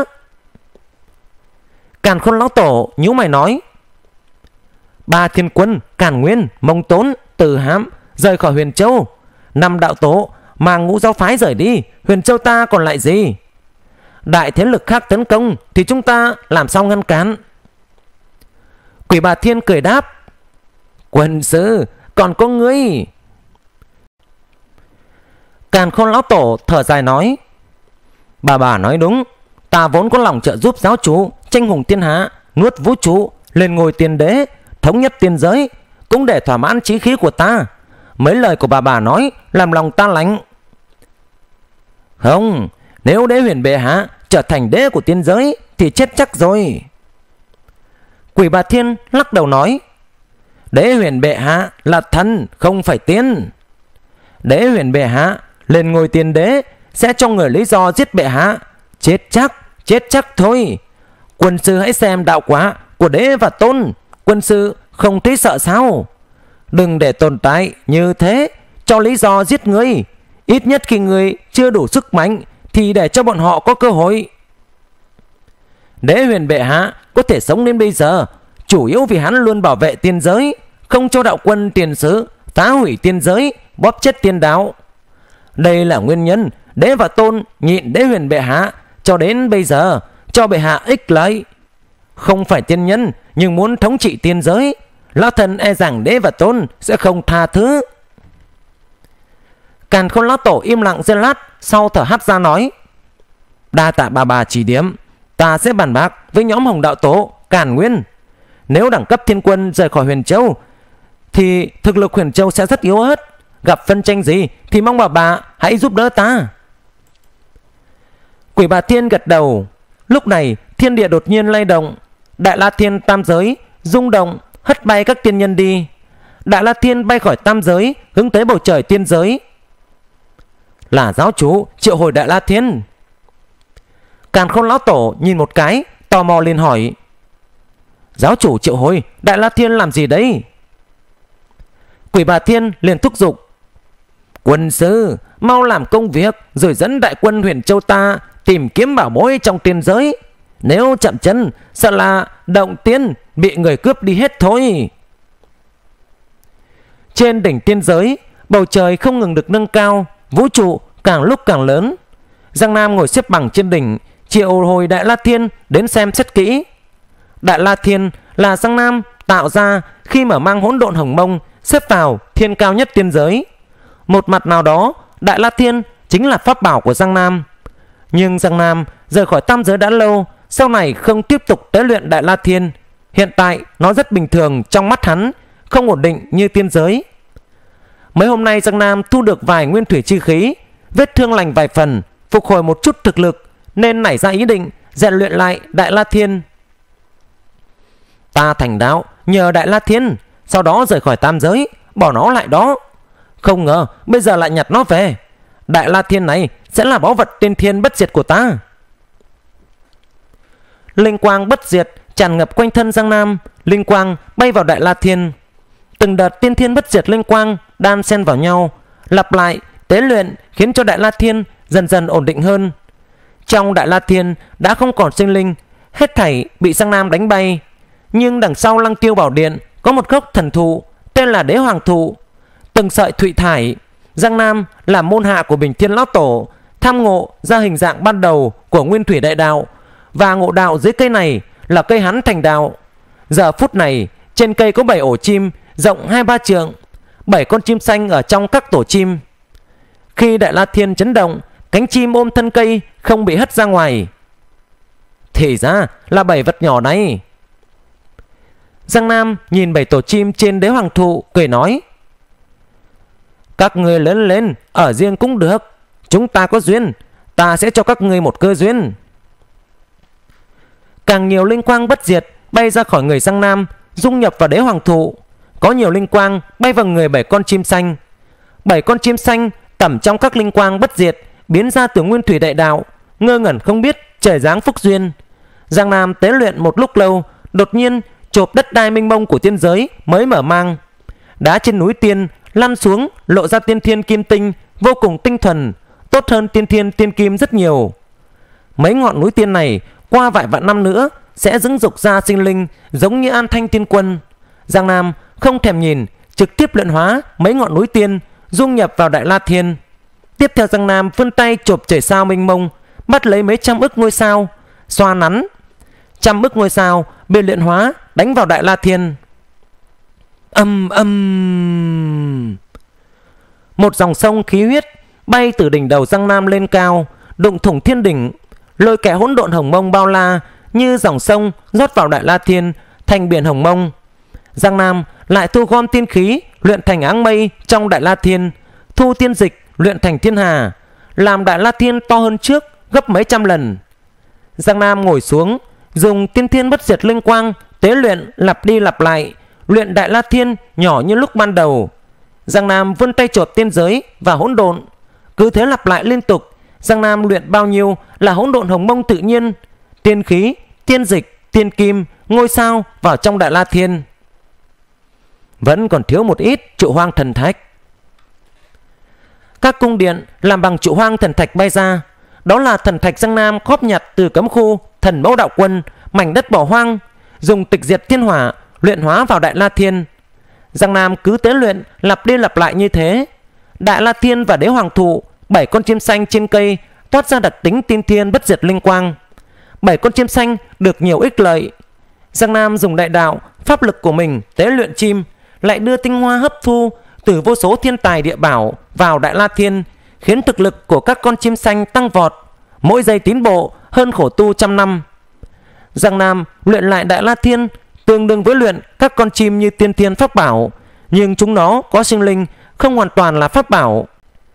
Càn Khôn lão tổ nhíu mày nói: 3 thiên quân Càn Nguyên, Mông Tốn, Từ Hám rời khỏi Huyền Châu, 5 đạo tổ mang Ngũ giáo phái rời đi, Huyền Châu ta còn lại gì? Đại thế lực khác tấn công thì chúng ta làm sao ngăn cản? Quỷ Bà Thiên cười đáp: Quân sư, còn có ngươi. Càn Khôn lão tổ thở dài nói: Bà nói đúng, ta vốn có lòng trợ giúp giáo chủ tranh hùng thiên hạ, nuốt vũ trụ, lên ngôi tiên đế, thống nhất tiên giới, cũng để thỏa mãn chí khí của ta. Mấy lời của bà nói làm lòng ta lạnh. Không, nếu Đế Huyền bệ hạ trở thành đế của tiên giới thì chết chắc rồi. Quỷ Bà Thiên lắc đầu nói: Đế Huyền bệ hạ là thần, không phải tiên. Đế Huyền bệ hạ lên ngôi tiên đế sẽ cho người lý do giết bệ hạ, chết chắc thôi. Quân sư hãy xem đạo quả của Đế và Tôn, quân sư không thấy sợ sao? Đừng để tồn tại như thế cho lý do giết người. Ít nhất khi người chưa đủ sức mạnh thì để cho bọn họ có cơ hội. Đế Huyền bệ hạ có thể sống đến bây giờ chủ yếu vì hắn luôn bảo vệ tiên giới, không cho đạo quân tiền sứ phá hủy tiên giới, bóp chết tiên đạo. Đây là nguyên nhân Đế và Tôn nhịn Đế Huyền bệ hạ cho đến bây giờ, cho bệ hạ ích lợi. Không phải tiên nhân, nhưng muốn thống trị tiên giới, lão thần e rằng Đế và Tôn sẽ không tha thứ. Càn Khôn lão tổ im lặng giây lát, sau thở hắt ra nói: đa tạ bà chỉ điểm, ta sẽ bàn bạc với nhóm Hồng đạo tổ Càn Nguyên. Nếu đẳng cấp thiên quân rời khỏi Huyền Châu thì thực lực Huyền Châu sẽ rất yếu ớt. Gặp phân tranh gì thì mong bà hãy giúp đỡ ta. Quỷ Bà Thiên gật đầu. Lúc này thiên địa đột nhiên lay động. Đại La Thiên tam giới rung động, hất bay các tiên nhân đi. Đại La Thiên bay khỏi tam giới, hướng tới bầu trời tiên giới. Là giáo chủ triệu hồi Đại La Thiên. Càn Khôn lão tổ nhìn một cái, tò mò liền hỏi: giáo chủ triệu hồi Đại La Thiên làm gì đấy? Quỷ Bà Thiên liền thúc giục: quân sư, mau làm công việc rồi dẫn đại quân Huyền Châu ta tìm kiếm bảo bối trong tiên giới. Nếu chậm chân, sợ là động tiên bị người cướp đi hết thôi. Trên đỉnh tiên giới, bầu trời không ngừng được nâng cao, vũ trụ càng lúc càng lớn. Giang Nam ngồi xếp bằng trên đỉnh, triệu hồi Đại La Thiên đến xem xét kỹ. Đại La Thiên là Giang Nam tạo ra khi mở mang hỗn độn hồng mông, xếp vào thiên cao nhất tiên giới. Một mặt nào đó, Đại La Thiên chính là pháp bảo của Giang Nam. Nhưng Giang Nam rời khỏi tam giới đã lâu, sau này không tiếp tục tế luyện Đại La Thiên. Hiện tại nó rất bình thường trong mắt hắn, không ổn định như tiên giới. Mấy hôm nay Giang Nam thu được vài nguyên thủy chi khí, vết thương lành vài phần, phục hồi một chút thực lực, nên nảy ra ý định rèn luyện lại Đại La Thiên. Ta thành đạo nhờ Đại La Thiên, sau đó rời khỏi tam giới, bỏ nó lại đó. Không ngờ bây giờ lại nhặt nó về. Đại La Thiên này sẽ là báu vật tiên thiên bất diệt của ta. Linh quang bất diệt tràn ngập quanh thân Giang Nam. Linh quang bay vào Đại La Thiên. Từng đợt tiên thiên bất diệt linh quang đan xen vào nhau, lặp lại tế luyện, khiến cho Đại La Thiên dần dần ổn định hơn. Trong Đại La Thiên đã không còn sinh linh, hết thảy bị Giang Nam đánh bay. Nhưng đằng sau Lăng Tiêu Bảo Điện có một gốc thần thụ tên là Đế Hoàng Thụ. Từng sợi thụy thải, Giang Nam là môn hạ của Bình Thiên lão tổ, tham ngộ ra hình dạng ban đầu của Nguyên Thủy Đại Đạo, và ngộ đạo dưới cây này là cây hắn thành đạo. Giờ phút này trên cây có 7 ổ chim rộng 2-3 trượng, 7 con chim xanh ở trong các tổ chim. Khi Đại La Thiên chấn động, cánh chim ôm thân cây không bị hất ra ngoài. Thì ra là 7 vật nhỏ này. Giang Nam nhìn 7 tổ chim trên Đế Hoàng Thụ, cười nói: các người lớn lên ở riêng cũng được. Chúng ta có duyên, ta sẽ cho các người một cơ duyên. Càng nhiều linh quang bất diệt bay ra khỏi người Giang Nam, dung nhập vào Đế Hoàng Thụ. Có nhiều linh quang bay vào người 7 con chim xanh. 7 con chim xanh tẩm trong các linh quang bất diệt, biến ra từ Nguyên Thủy Đại Đạo, ngơ ngẩn không biết trời giáng phúc duyên. Giang Nam tế luyện một lúc lâu, đột nhiên chộp đất đai mênh mông của tiên giới mới mở mang. Đá trên núi tiên lăn xuống, lộ ra tiên thiên kim tinh vô cùng tinh thuần, tốt hơn tiên thiên tiên kim rất nhiều. Mấy ngọn núi tiên này qua vài vạn năm nữa sẽ dưỡng dục ra sinh linh giống như An Thanh Tiên Quân. Giang Nam không thèm nhìn, trực tiếp luyện hóa mấy ngọn núi tiên, dung nhập vào Đại La Thiên. Tiếp theo Giang Nam vươn tay chộp trời sao mênh mông, bắt lấy mấy trăm ức ngôi sao, xoa nắn. 100 ức ngôi sao bị luyện hóa đánh vào Đại La Thiên. Một dòng sông khí huyết bay từ đỉnh đầu Giang Nam lên cao, đụng thủng thiên đỉnh, lôi kẻ hỗn độn hồng mông bao la như dòng sông rót vào Đại La Thiên thành biển hồng mông. Giang Nam lại thu gom tiên khí luyện thành áng mây trong Đại La Thiên, thu tiên dịch luyện thành thiên hà, làm Đại La Thiên to hơn trước gấp mấy trăm lần. Giang Nam ngồi xuống, dùng tiên thiên bất diệt linh quang tế luyện lặp đi lặp lại, luyện Đại La Thiên nhỏ như lúc ban đầu. Giang Nam vươn tay chộp tiên giới và hỗn độn, cứ thế lặp lại liên tục. Giang Nam luyện bao nhiêu là hỗn độn hồng mông tự nhiên, tiên khí, tiên dịch, tiên kim, ngôi sao vào trong Đại La Thiên. Vẫn còn thiếu một ít trụ hoang thần thạch. Các cung điện làm bằng trụ hoang thần thạch bay ra. Đó là thần thạch Giang Nam góp nhặt từ cấm khu Thần Mẫu Đạo Quân, mảnh đất bỏ hoang, dùng tịch diệt thiên hỏa luyện hóa vào Đại La Thiên. Giang Nam cứ tế luyện lặp đi lặp lại như thế. Đại La Thiên và Đế Hoàng Thụ 7 con chim xanh trên cây toát ra đặc tính tiên thiên bất diệt linh quang. 7 con chim xanh được nhiều ích lợi. Giang Nam dùng đại đạo pháp lực của mình tế luyện chim, lại đưa tinh hoa hấp thu từ vô số thiên tài địa bảo vào Đại La Thiên, khiến thực lực của các con chim xanh tăng vọt, mỗi giây tiến bộ hơn khổ tu trăm năm. Giang Nam luyện lại Đại La Thiên tương đương với luyện các con chim như tiên thiên pháp bảo, nhưng chúng nó có sinh linh, không hoàn toàn là pháp bảo.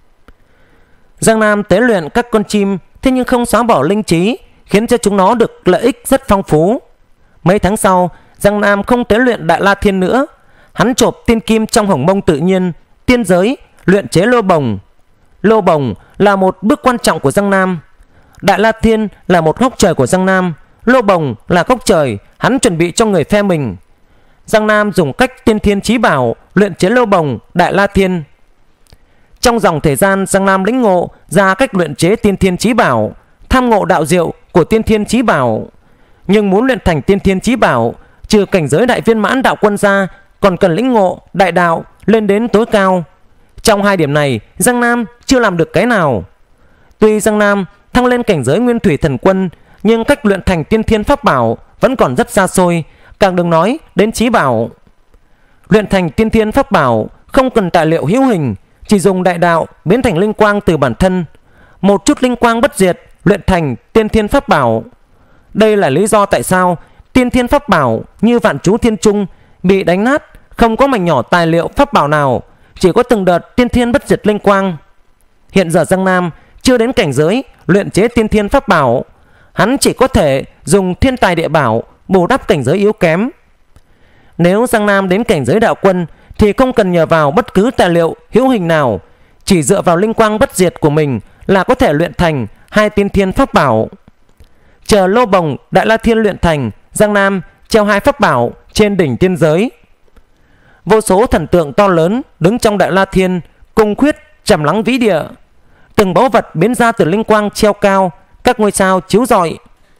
Giang Nam tế luyện các con chim, thế nhưng không xóa bỏ linh trí, khiến cho chúng nó được lợi ích rất phong phú. Mấy tháng sau, Giang Nam không tế luyện Đại La Thiên nữa. Hắn chộp tiên kim trong hồng mông tự nhiên, tiên giới, luyện chế lô bồng. Lô bồng là một bước quan trọng của Giang Nam. Đại La Thiên là một góc trời của Giang Nam, lô bồng là góc trời hắn chuẩn bị cho người phe mình. Giang Nam dùng cách tiên thiên chí bảo luyện chế lô bồng Đại La Thiên. Trong dòng thời gian Giang Nam lĩnh ngộ ra cách luyện chế tiên thiên chí bảo, tham ngộ đạo diệu của tiên thiên chí bảo. Nhưng muốn luyện thành tiên thiên chí bảo, trừ cảnh giới đại viên mãn đạo quân ra, còn cần lĩnh ngộ đại đạo lên đến tối cao. Trong hai điểm này, Giang Nam chưa làm được cái nào. Tuy Giang Nam thăng lên cảnh giới nguyên thủy thần quân, nhưng cách luyện thành tiên thiên pháp bảo vẫn còn rất xa xôi, càng đừng nói đến chí bảo. Luyện thành tiên thiên pháp bảo không cần tài liệu hữu hình, chỉ dùng đại đạo biến thành linh quang từ bản thân. Một chút linh quang bất diệt luyện thành tiên thiên pháp bảo. Đây là lý do tại sao tiên thiên pháp bảo như Vạn Chú Thiên Trung bị đánh nát, không có mảnh nhỏ tài liệu pháp bảo nào, chỉ có từng đợt tiên thiên bất diệt linh quang. Hiện giờ Giang Nam chưa đến cảnh giới luyện chế tiên thiên pháp bảo, hắn chỉ có thể dùng thiên tài địa bảo bù đắp cảnh giới yếu kém. Nếu Giang Nam đến cảnh giới đạo quân thì không cần nhờ vào bất cứ tài liệu hữu hình nào, chỉ dựa vào linh quang bất diệt của mình là có thể luyện thành hai tiên thiên pháp bảo. Chờ lô bồng Đại La Thiên luyện thành, Giang Nam treo hai pháp bảo trên đỉnh tiên giới. Vô số thần tượng to lớn đứng trong Đại La Thiên, cung khuyết trầm lắng vĩ địa. Từng báu vật biến ra từ linh quang treo cao, các ngôi sao chiếu rọi.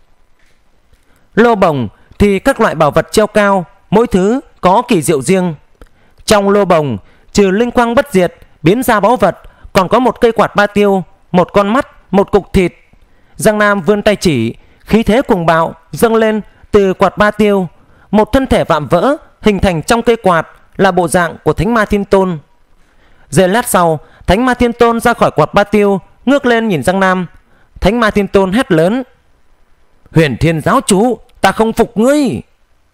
Lô bồng thì các loại bảo vật treo cao, mỗi thứ có kỳ diệu riêng. Trong lô bồng, trừ linh quang bất diệt biến ra báu vật, còn có một cây quạt ba tiêu, một con mắt, một cục thịt. Giang Nam vươn tay chỉ, khí thế cuồng bạo dâng lên từ quạt ba tiêu. Một thân thể vạm vỡ hình thành trong cây quạt là bộ dạng của Thánh Ma Thiên Tôn. Giây lát sau, Thánh Ma Thiên Tôn ra khỏi quạt ba tiêu, ngước lên nhìn Giang Nam. Thánh Ma Thiên Tôn hét lớn: Huyền Thiên giáo chủ, ta không phục ngươi.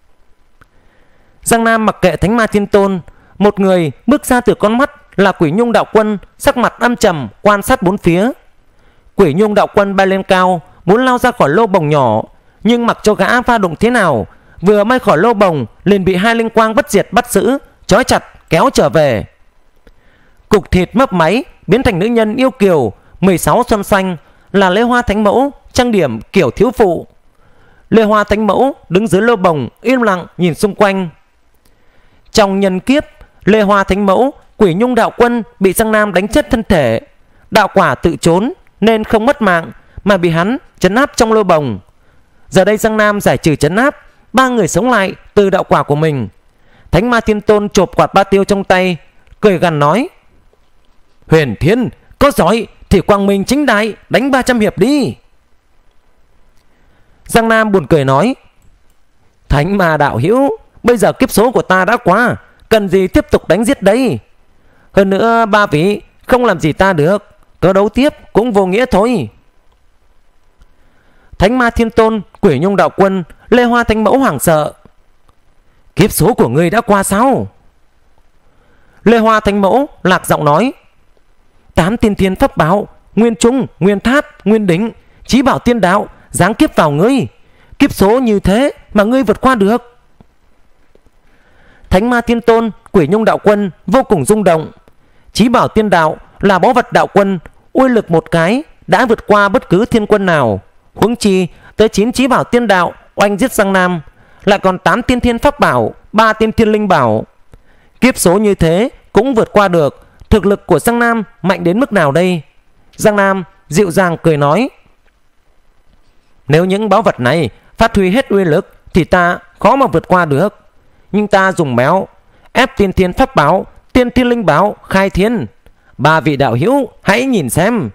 Giang Nam mặc kệ Thánh Ma Thiên Tôn. Một người bước ra từ con mắt là Quỷ Nhung đạo quân, sắc mặt âm trầm quan sát bốn phía. Quỷ Nhung đạo quân bay lên cao, muốn lao ra khỏi lô bồng nhỏ, nhưng mặc cho gã va đụng thế nào, vừa bay khỏi lô bồng liền bị hai linh quang bất diệt bắt giữ, trói chặt kéo trở về. Cục thịt mấp máy biến thành nữ nhân yêu kiều 16 xuân xanh, là Lê Hoa Thánh Mẫu trang điểm kiểu thiếu phụ. Lê Hoa Thánh Mẫu đứng dưới lô bồng im lặng nhìn xung quanh. Trong nhân kiếp, Lê Hoa Thánh Mẫu, Quỷ Nhung đạo quân bị Giang Nam đánh chết thân thể, đạo quả tự trốn nên không mất mạng, mà bị hắn trấn áp trong lô bồng. Giờ đây Giang Nam giải trừ trấn áp, ba người sống lại từ đạo quả của mình. Thánh Ma Thiên Tôn chộp quạt ba tiêu trong tay, cười gằn nói: Huyền Thiên, có giỏi thì quang minh chính đại đánh 300 hiệp đi. Giang Nam buồn cười nói: Thánh Ma đạo hữu, bây giờ kiếp số của ta đã qua, cần gì tiếp tục đánh giết đấy. Hơn nữa ba vị không làm gì ta được, có đấu tiếp cũng vô nghĩa thôi. Thánh Ma Thiên Tôn, Quỷ Nhung đạo quân, Lê Hoa Thánh Mẫu hoảng sợ: Kiếp số của ngươi đã qua sao? Lê Hoa Thánh Mẫu lạc giọng nói: 8 tiên thiên pháp bảo, Nguyên Trung, Nguyên Tháp, Nguyên Đỉnh, Chí Bảo Tiên Đạo giáng kiếp vào ngươi. Kiếp số như thế mà ngươi vượt qua được. Thánh Ma Thiên Tôn, Quỷ Nhung đạo quân vô cùng rung động. Chí Bảo Tiên Đạo là báu vật đạo quân, uy lực một cái đã vượt qua bất cứ thiên quân nào. Huống chi tới 9 Chí Bảo Tiên Đạo oanh giết Giang Nam, lại còn 8 tiên thiên pháp bảo, 3 tiên thiên linh bảo. Kiếp số như thế cũng vượt qua được. Thực lực của Giang Nam mạnh đến mức nào đây? Giang Nam dịu dàng cười nói: Nếu những báu vật này phát huy hết uy lực thì ta khó mà vượt qua được. Nhưng ta dùng méo ép tiên thiên pháp bảo, tiên thiên linh bảo khai thiên, ba vị đạo hữu hãy nhìn xem.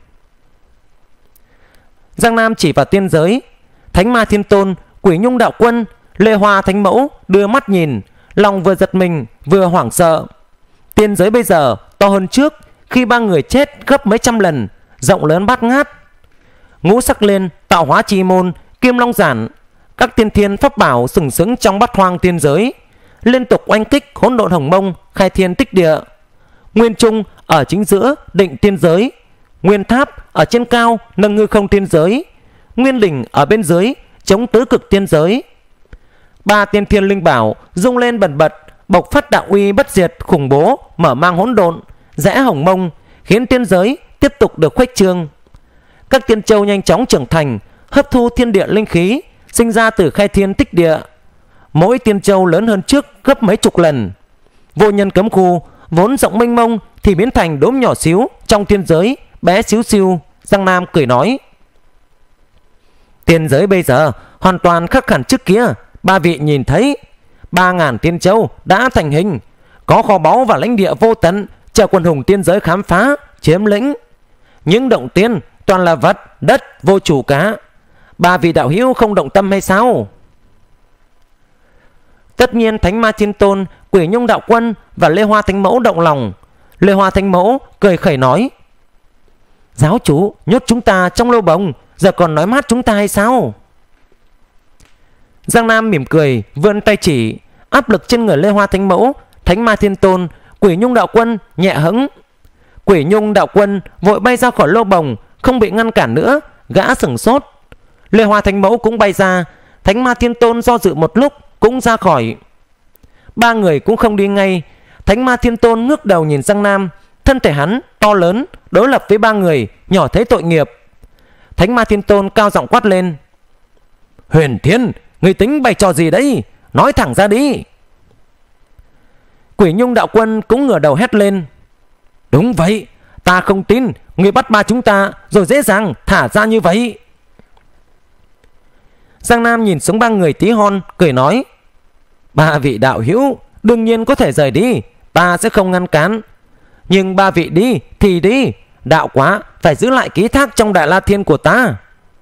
Giang Nam chỉ vào tiên giới. Thánh Ma Thiên Tôn, Quỷ Nhung Đạo Quân, Lê Hoa Thánh Mẫu đưa mắt nhìn, lòng vừa giật mình vừa hoảng sợ. Tiên giới bây giờ to hơn trước khi ba người chết gấp mấy trăm lần, rộng lớn bát ngát. Ngũ sắc liên, tạo hóa chi môn, kim long giản, các tiên thiên pháp bảo sừng sững trong bát hoang tiên giới, liên tục oanh kích hỗn độn hồng mông, khai thiên tích địa. Nguyên trung ở chính giữa định tiên giới, nguyên tháp ở trên cao nâng hư không tiên giới, nguyên đỉnh ở bên dưới chống tứ cực tiên giới. Ba tiên thiên linh bảo rung lên bần bật, bộc phát đạo uy bất diệt khủng bố, mở mang hỗn độn, rẽ hồng mông, khiến tiên giới tiếp tục được khuếch trương. Các tiên châu nhanh chóng trưởng thành, hấp thu thiên địa linh khí, sinh ra từ khai thiên tích địa. Mỗi tiên châu lớn hơn trước gấp mấy chục lần. Vô nhân cấm khu vốn rộng mênh mông thì biến thành đốm nhỏ xíu trong tiên giới, bé xíu xiu. Giang Nam cười nói: tiên giới bây giờ hoàn toàn khác hẳn trước kia. Ba vị nhìn thấy 3.000 tiên châu đã thành hình, có kho báu và lãnh địa vô tận chờ quần hùng tiên giới khám phá chiếm lĩnh. Những động tiên toàn là vật đất vô chủ cả. Ba vị đạo hữu không động tâm hay sao? Tất nhiên Thánh Ma Thiên Tôn, Quỷ Nhung Đạo Quân và Lê Hoa Thánh Mẫu động lòng. Lê Hoa Thánh Mẫu cười khẩy nói: giáo chủ nhốt chúng ta trong lô bồng, giờ còn nói mát chúng ta hay sao? Giang Nam mỉm cười vươn tay chỉ, áp lực trên người Lê Hoa Thánh Mẫu, Thánh Ma Thiên Tôn, Quỷ Nhung Đạo Quân nhẹ hững. Quỷ Nhung Đạo Quân vội bay ra khỏi lô bồng, không bị ngăn cản nữa, gã sửng sốt. Lê Hoa Thánh Mẫu cũng bay ra. Thánh Ma Thiên Tôn do dự một lúc cũng ra khỏi. Ba người cũng không đi ngay. Thánh Ma Thiên Tôn ngước đầu nhìn Giang Nam, thân thể hắn to lớn, đối lập với ba người nhỏ thấy tội nghiệp. Thánh Ma Thiên Tôn cao giọng quát lên: Huyền Thiên, người tính bày trò gì đấy? Nói thẳng ra đi. Quỷ Nhung Đạo Quân cũng ngửa đầu hét lên: đúng vậy, ta không tin người bắt ba chúng ta rồi dễ dàng thả ra như vậy. Giang Nam nhìn xuống ba người tí hon, cười nói: ba vị đạo hữu đương nhiên có thể rời đi, ta sẽ không ngăn cản. Nhưng ba vị đi thì đi, đạo quả phải giữ lại ký thác trong Đại La Thiên của ta.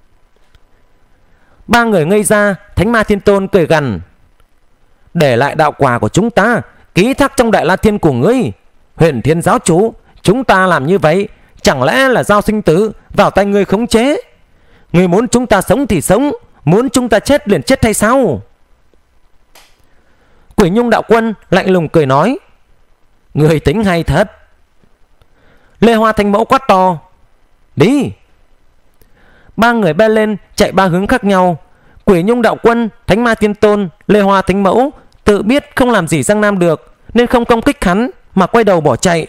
Ba người ngây ra. Thánh Ma Thiên Tôn cười gằn: để lại đạo quả của chúng ta, ký thác trong Đại La Thiên của ngươi. Huyền Thiên giáo chủ, chúng ta làm như vậy chẳng lẽ là giao sinh tử vào tay ngươi khống chế? Ngươi muốn chúng ta sống thì sống, muốn chúng ta chết liền chết hay sao? Quỷ Nhung Đạo Quân lạnh lùng cười nói: người tính hay thật. Lê Hoa Thánh Mẫu quát to: đi. Ba người bay lên chạy ba hướng khác nhau. Quỷ Nhung Đạo Quân, Thánh Ma Thiên Tôn, Lê Hoa Thánh Mẫu tự biết không làm gì Giang Nam được, nên không công kích hắn mà quay đầu bỏ chạy.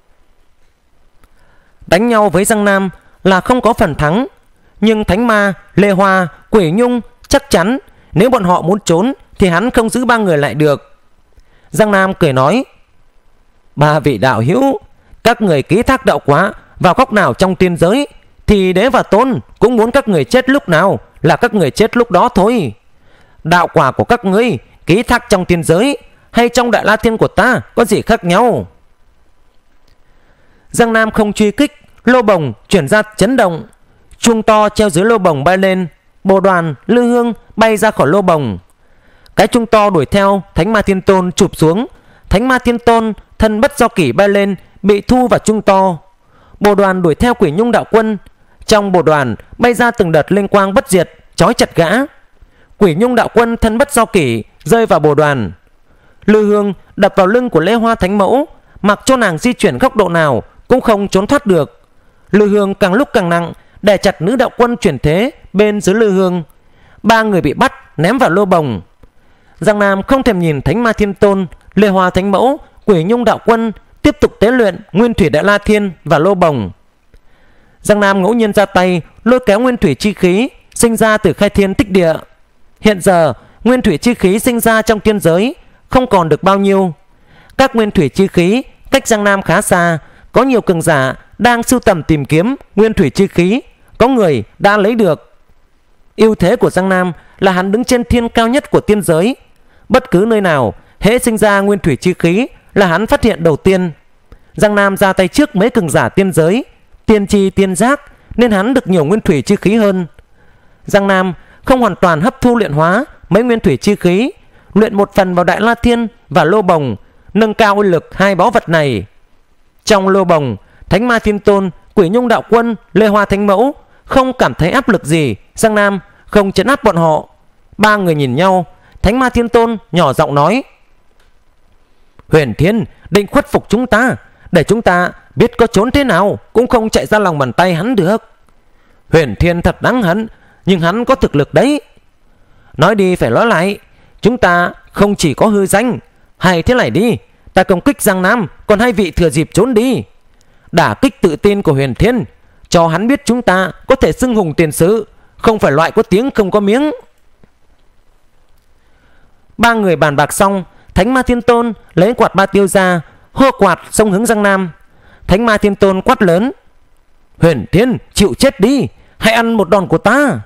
Đánh nhau với Giang Nam là không có phần thắng, nhưng Thánh Ma, Lê Hoa, Quỷ Nhung chắc chắn nếu bọn họ muốn trốn thì hắn không giữ ba người lại được. Giang Nam cười nói: ba vị đạo hữu, các người ký thác đạo quả vào góc nào trong tiên giới thì Đế và Tôn cũng muốn các người chết lúc nào là các người chết lúc đó thôi. Đạo quả của các ngươi ký thác trong tiên giới hay trong Đại La Thiên của ta có gì khác nhau? Giang Nam không truy kích. Lô bồng chuyển ra chấn động, chuông to treo dưới lô bồng bay lên. Bồ Đoàn, Lư Hương bay ra khỏi lô bồng. Cái chuông to đuổi theo Thánh Ma Thiên Tôn chụp xuống. Thánh Ma Thiên Tôn thân bất do kỷ bay lên, bị thu vào chuông to. Bồ Đoàn đuổi theo Quỷ Nhung Đạo Quân. Trong Bồ Đoàn bay ra từng đợt linh quang bất diệt, trói chặt gã. Quỷ Nhung Đạo Quân thân bất do kỷ rơi vào Bồ Đoàn. Lư Hương đập vào lưng của Lê Hoa Thánh Mẫu, mặc cho nàng di chuyển góc độ nào cũng không trốn thoát được. Lư Hương càng lúc càng nặng, đè chặt nữ đạo quân chuyển thế bên dưới Lư Hương. Ba người bị bắt ném vào lô bồng. Giang Nam không thèm nhìn Thánh Ma Thiên Tôn, Lê Hoa Thánh Mẫu, Quỷ Nhung Đạo Quân tiếp tục tế luyện Nguyên Thủy Đại La Thiên và lô bồng. Giang Nam ngẫu nhiên ra tay lôi kéo Nguyên Thủy chi khí sinh ra từ khai thiên tích địa. Hiện giờ Nguyên Thủy chi khí sinh ra trong tiên giới không còn được bao nhiêu. Các Nguyên Thủy chi khí cách Giang Nam khá xa. Có nhiều cường giả đang sưu tầm tìm kiếm Nguyên Thủy chi khí, có người đã lấy được. Ưu thế của Giang Nam là hắn đứng trên thiên cao nhất của tiên giới. Bất cứ nơi nào hễ sinh ra Nguyên Thủy chi khí là hắn phát hiện đầu tiên. Giang Nam ra tay trước mấy cường giả tiên giới, tiên tri tiên giác, nên hắn được nhiều nguyên thủy chi khí hơn. Giang Nam không hoàn toàn hấp thu luyện hóa mấy nguyên thủy chi khí, luyện một phần vào Đại La Thiên và Lô Bồng, nâng cao uy lực hai báu vật này. Trong Lô Bồng, Thánh Ma Thiên Tôn, Quỷ Nhung Đạo Quân, Lê Hoa Thánh Mẫu không cảm thấy áp lực gì. Giang Nam không trấn áp bọn họ. Ba người nhìn nhau. Thánh Ma Thiên Tôn nhỏ giọng nói: Huyền Thiên định khuất phục chúng ta, để chúng ta biết có trốn thế nào cũng không chạy ra lòng bàn tay hắn được. Huyền Thiên thật đáng hận, nhưng hắn có thực lực đấy. Nói đi phải nói lại, chúng ta không chỉ có hư danh. Hay thế này đi, ta công kích Giang Nam, còn hai vị thừa dịp trốn đi. Đả kích tự tin của Huyền Thiên, cho hắn biết chúng ta có thể xưng hùng tiền sự, không phải loại có tiếng không có miếng. Ba người bàn bạc xong, Thánh Ma Thiên Tôn lấy quạt ba tiêu ra, hô quạt xông hướng Giang Nam. Thánh Ma Thiên Tôn quát lớn: Huyền Thiên chịu chết đi, hãy ăn một đòn của ta.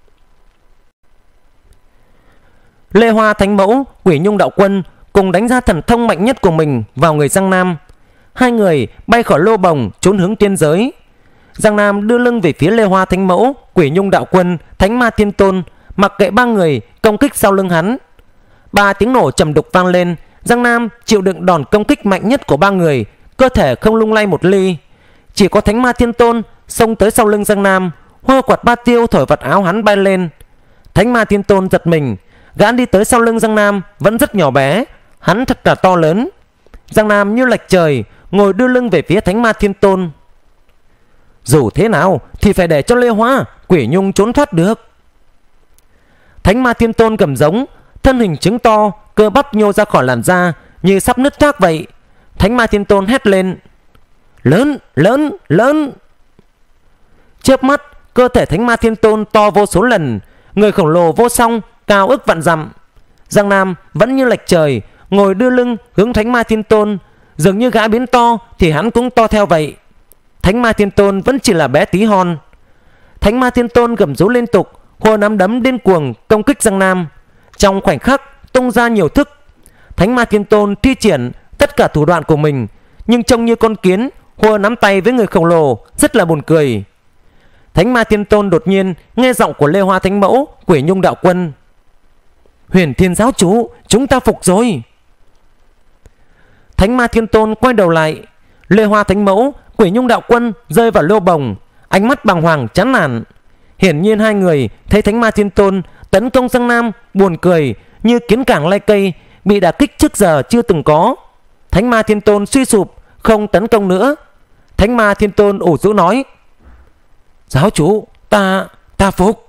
Lê Hoa Thánh Mẫu, Quỷ Nhung Đạo Quân cùng đánh ra thần thông mạnh nhất của mình vào người Giang Nam. Hai người bay khỏi Lô Bồng trốn hướng tiên giới. Giang Nam đưa lưng về phía Lê Hoa Thánh Mẫu, Quỷ Nhung Đạo Quân, Thánh Ma Thiên Tôn, mặc kệ ba người công kích sau lưng hắn. Ba tiếng nổ trầm đục vang lên. Giang Nam chịu đựng đòn công kích mạnh nhất của ba người, cơ thể không lung lay một ly. Chỉ có Thánh Ma Thiên Tôn xông tới sau lưng Giang Nam, hô quạt ba tiêu thổi vật áo hắn bay lên. Thánh Ma Thiên Tôn giật mình, gã đi tới sau lưng Giang Nam vẫn rất nhỏ bé, hắn thật là to lớn. Giang Nam như lệch trời ngồi đưa lưng về phía Thánh Ma Thiên Tôn. Dù thế nào thì phải để cho Lê Hoa, Quỷ Nhung trốn thoát được. Thánh Ma Thiên Tôn cầm giống, thân hình trứng to, cơ bắp nhô ra khỏi làn da như sắp nứt toác vậy. Thánh Ma Thiên Tôn hét lên: Lớn, lớn, lớn. Chớp mắt, cơ thể Thánh Ma Thiên Tôn to vô số lần, người khổng lồ vô song, cao ức vạn dặm. Giang Nam vẫn như lệch trời ngồi đưa lưng hướng Thánh Ma Thiên Tôn, dường như gã biến to thì hắn cũng to theo vậy. Thánh Ma Thiên Tôn vẫn chỉ là bé tí hon. Thánh Ma Thiên Tôn gầm rú liên tục, hô nắm đấm điên cuồng công kích Giang Nam. Trong khoảnh khắc tung ra nhiều thức. Thánh Ma Thiên Tôn thi triển tất cả thủ đoạn của mình, nhưng trông như con kiến hô nắm tay với người khổng lồ, rất là buồn cười. Thánh Ma Thiên Tôn đột nhiên nghe giọng của Lê Hoa Thánh Mẫu, Quỷ Nhung Đạo Quân: Huyền Thiên giáo chủ, chúng ta phục rồi. Thánh Ma Thiên Tôn quay đầu lại. Lê Hoa Thánh Mẫu, Quỷ Nhung Đạo Quân rơi vào Lô Bồng, ánh mắt bàng hoàng chán nản. Hiển nhiên hai người thấy Thánh Ma Thiên Tôn tấn công Giang Nam buồn cười như kiến cảng lai cây, bị đả kích trước giờ chưa từng có. Thánh Ma Thiên Tôn suy sụp, không tấn công nữa. Thánh Ma Thiên Tôn ủ rũ nói: Giáo chủ, ta phục.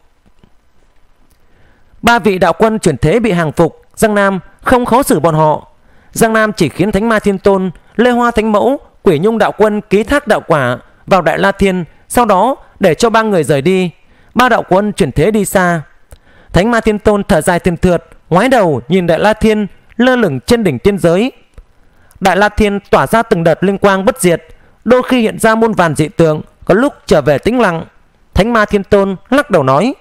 Ba vị đạo quân chuyển thế bị hàng phục. Giang Nam không khó xử bọn họ. Giang Nam chỉ khiến Thánh Ma Thiên Tôn, Lê Hoa Thánh Mẫu, Quỷ Nhung Đạo Quân ký thác đạo quả vào Đại La Thiên, sau đó để cho ba người rời đi. Ba đạo quân chuyển thế đi xa. Thánh Ma Thiên Tôn thở dài thườn thượt, ngoái đầu nhìn Đại La Thiên lơ lửng trên đỉnh tiên giới. Đại La Thiên tỏa ra từng đợt linh quang bất diệt, đôi khi hiện ra muôn vàn dị tượng, có lúc trở về tĩnh lặng. Thánh Ma Thiên Tôn lắc đầu nói: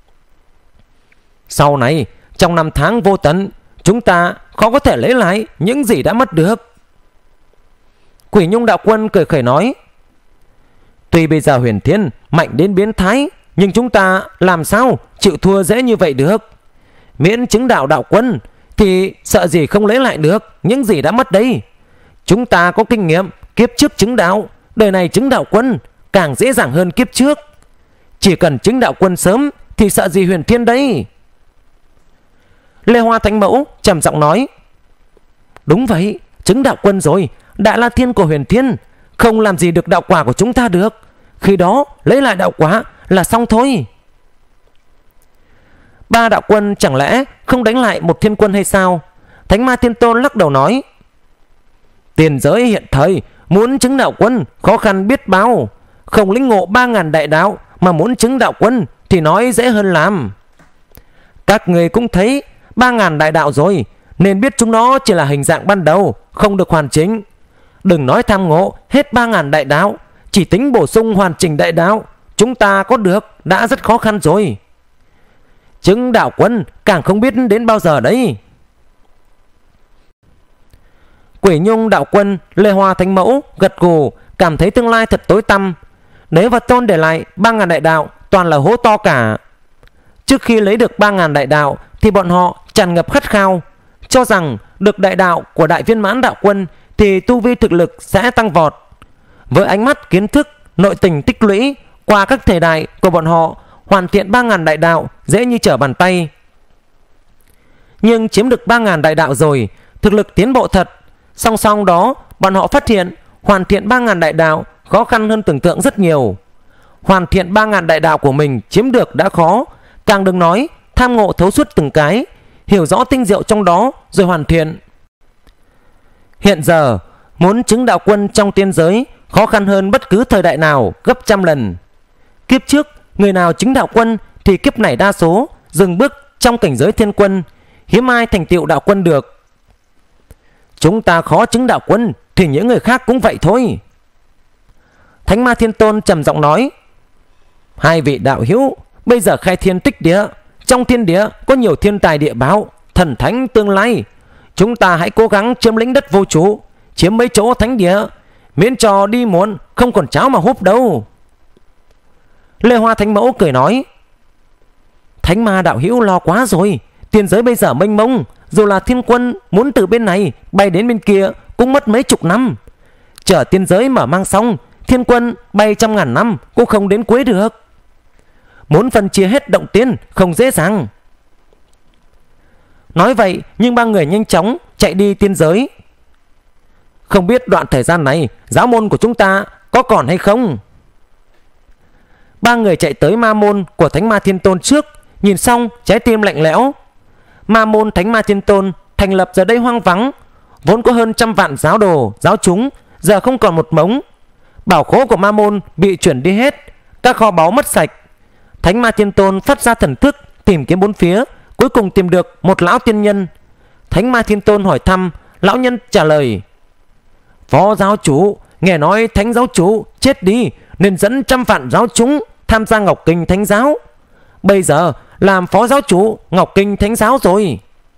Sau này trong năm tháng vô tận, chúng ta khó có thể lấy lại những gì đã mất được. Quỷ Nhung Đạo Quân cười khẩy nói: Tuy bây giờ Huyền Thiên mạnh đến biến thái, nhưng chúng ta làm sao chịu thua dễ như vậy được. Miễn chứng đạo đạo quân thì sợ gì không lấy lại được những gì đã mất đấy. Chúng ta có kinh nghiệm kiếp trước chứng đạo, đời này chứng đạo quân càng dễ dàng hơn kiếp trước. Chỉ cần chứng đạo quân sớm thì sợ gì Huyền Thiên đấy. Lê Hoa Thánh Mẫu trầm giọng nói: Đúng vậy, chứng đạo quân rồi, Đại La Thiên của Huyền Thiên không làm gì được đạo quả của chúng ta được. Khi đó lấy lại đạo quả là xong thôi. Ba đạo quân chẳng lẽ không đánh lại một thiên quân hay sao? Thánh Ma Thiên Tôn lắc đầu nói: Tiền giới hiện thời muốn chứng đạo quân khó khăn biết bao. Không lĩnh ngộ 3.000 đại đạo mà muốn chứng đạo quân thì nói dễ hơn làm. Các người cũng thấy 3.000 đại đạo rồi, nên biết chúng nó chỉ là hình dạng ban đầu, không được hoàn chỉnh. Đừng nói tham ngộ hết 3.000 đại đạo, chỉ tính bổ sung hoàn chỉnh đại đạo, chúng ta có được đã rất khó khăn rồi. Chứng đạo quân càng không biết đến bao giờ đấy. Quỷ Nhung đạo quân, Lê Hoa Thánh Mẫu gật gù, cảm thấy tương lai thật tối tăm. Đế và Tôn để lại 3.000 đại đạo toàn là hố to cả. Trước khi lấy được 3.000 đại đạo thì bọn họ tràn ngập khát khao, cho rằng được đại đạo của đại viên mãn đạo quân thì tu vi thực lực sẽ tăng vọt. Với ánh mắt kiến thức, nội tình tích lũy qua các thời đại của bọn họ, hoàn thiện 3.000 đại đạo dễ như trở bàn tay. Nhưng chiếm được 3.000 đại đạo rồi, thực lực tiến bộ thật. Song song đó, bọn họ phát hiện hoàn thiện 3.000 đại đạo khó khăn hơn tưởng tượng rất nhiều. Hoàn thiện 3.000 đại đạo của mình chiếm được đã khó, càng đừng nói tham ngộ thấu suốt từng cái, hiểu rõ tinh diệu trong đó rồi hoàn thiện. Hiện giờ muốn chứng đạo quân trong tiên giới khó khăn hơn bất cứ thời đại nào gấp trăm lần. Kiếp trước người nào chứng đạo quân thì kiếp này đa số dừng bước trong cảnh giới thiên quân, hiếm ai thành tựu đạo quân được. Chúng ta khó chứng đạo quân thì những người khác cũng vậy thôi. Thánh Ma Thiên Tôn trầm giọng nói: hai vị đạo hữu, bây giờ khai thiên tích địa, trong thiên địa có nhiều thiên tài địa bảo, thần thánh tương lai. Chúng ta hãy cố gắng chiếm lĩnh đất vô chủ, chiếm mấy chỗ thánh địa, miễn cho đi muộn không còn cháo mà húp đâu. Lê Hoa Thánh Mẫu cười nói: Thánh Ma đạo hữu lo quá rồi. Tiên giới bây giờ mênh mông, dù là thiên quân muốn từ bên này bay đến bên kia cũng mất mấy chục năm. Chờ tiên giới mở mang xong, thiên quân bay trăm ngàn năm cũng không đến cuối được. Muốn phân chia hết động tiên không dễ dàng. Nói vậy nhưng ba người nhanh chóng chạy đi tiên giới. Không biết đoạn thời gian này giáo môn của chúng ta có còn hay không. Ba người chạy tới ma môn của Thánh Ma Thiên Tôn trước, nhìn xong trái tim lạnh lẽo. Ma môn Thánh Ma Thiên Tôn thành lập giờ đây hoang vắng, vốn có hơn 100 vạn giáo đồ giáo chúng, giờ không còn một mống. Bảo khố của ma môn bị chuyển đi hết, các kho báu mất sạch. Thánh Ma Thiên Tôn phát ra thần thức tìm kiếm bốn phía, cuối cùng tìm được một lão tiên nhân. Thánh Ma Thiên Tôn hỏi thăm, lão nhân trả lời: Phó giáo chủ, nghe nói thánh giáo chủ chết đi nên dẫn 100 vạn giáo chúng tham gia Ngọc Kinh Thánh giáo. Bây giờ làm phó giáo chủ Ngọc Kinh Thánh giáo rồi.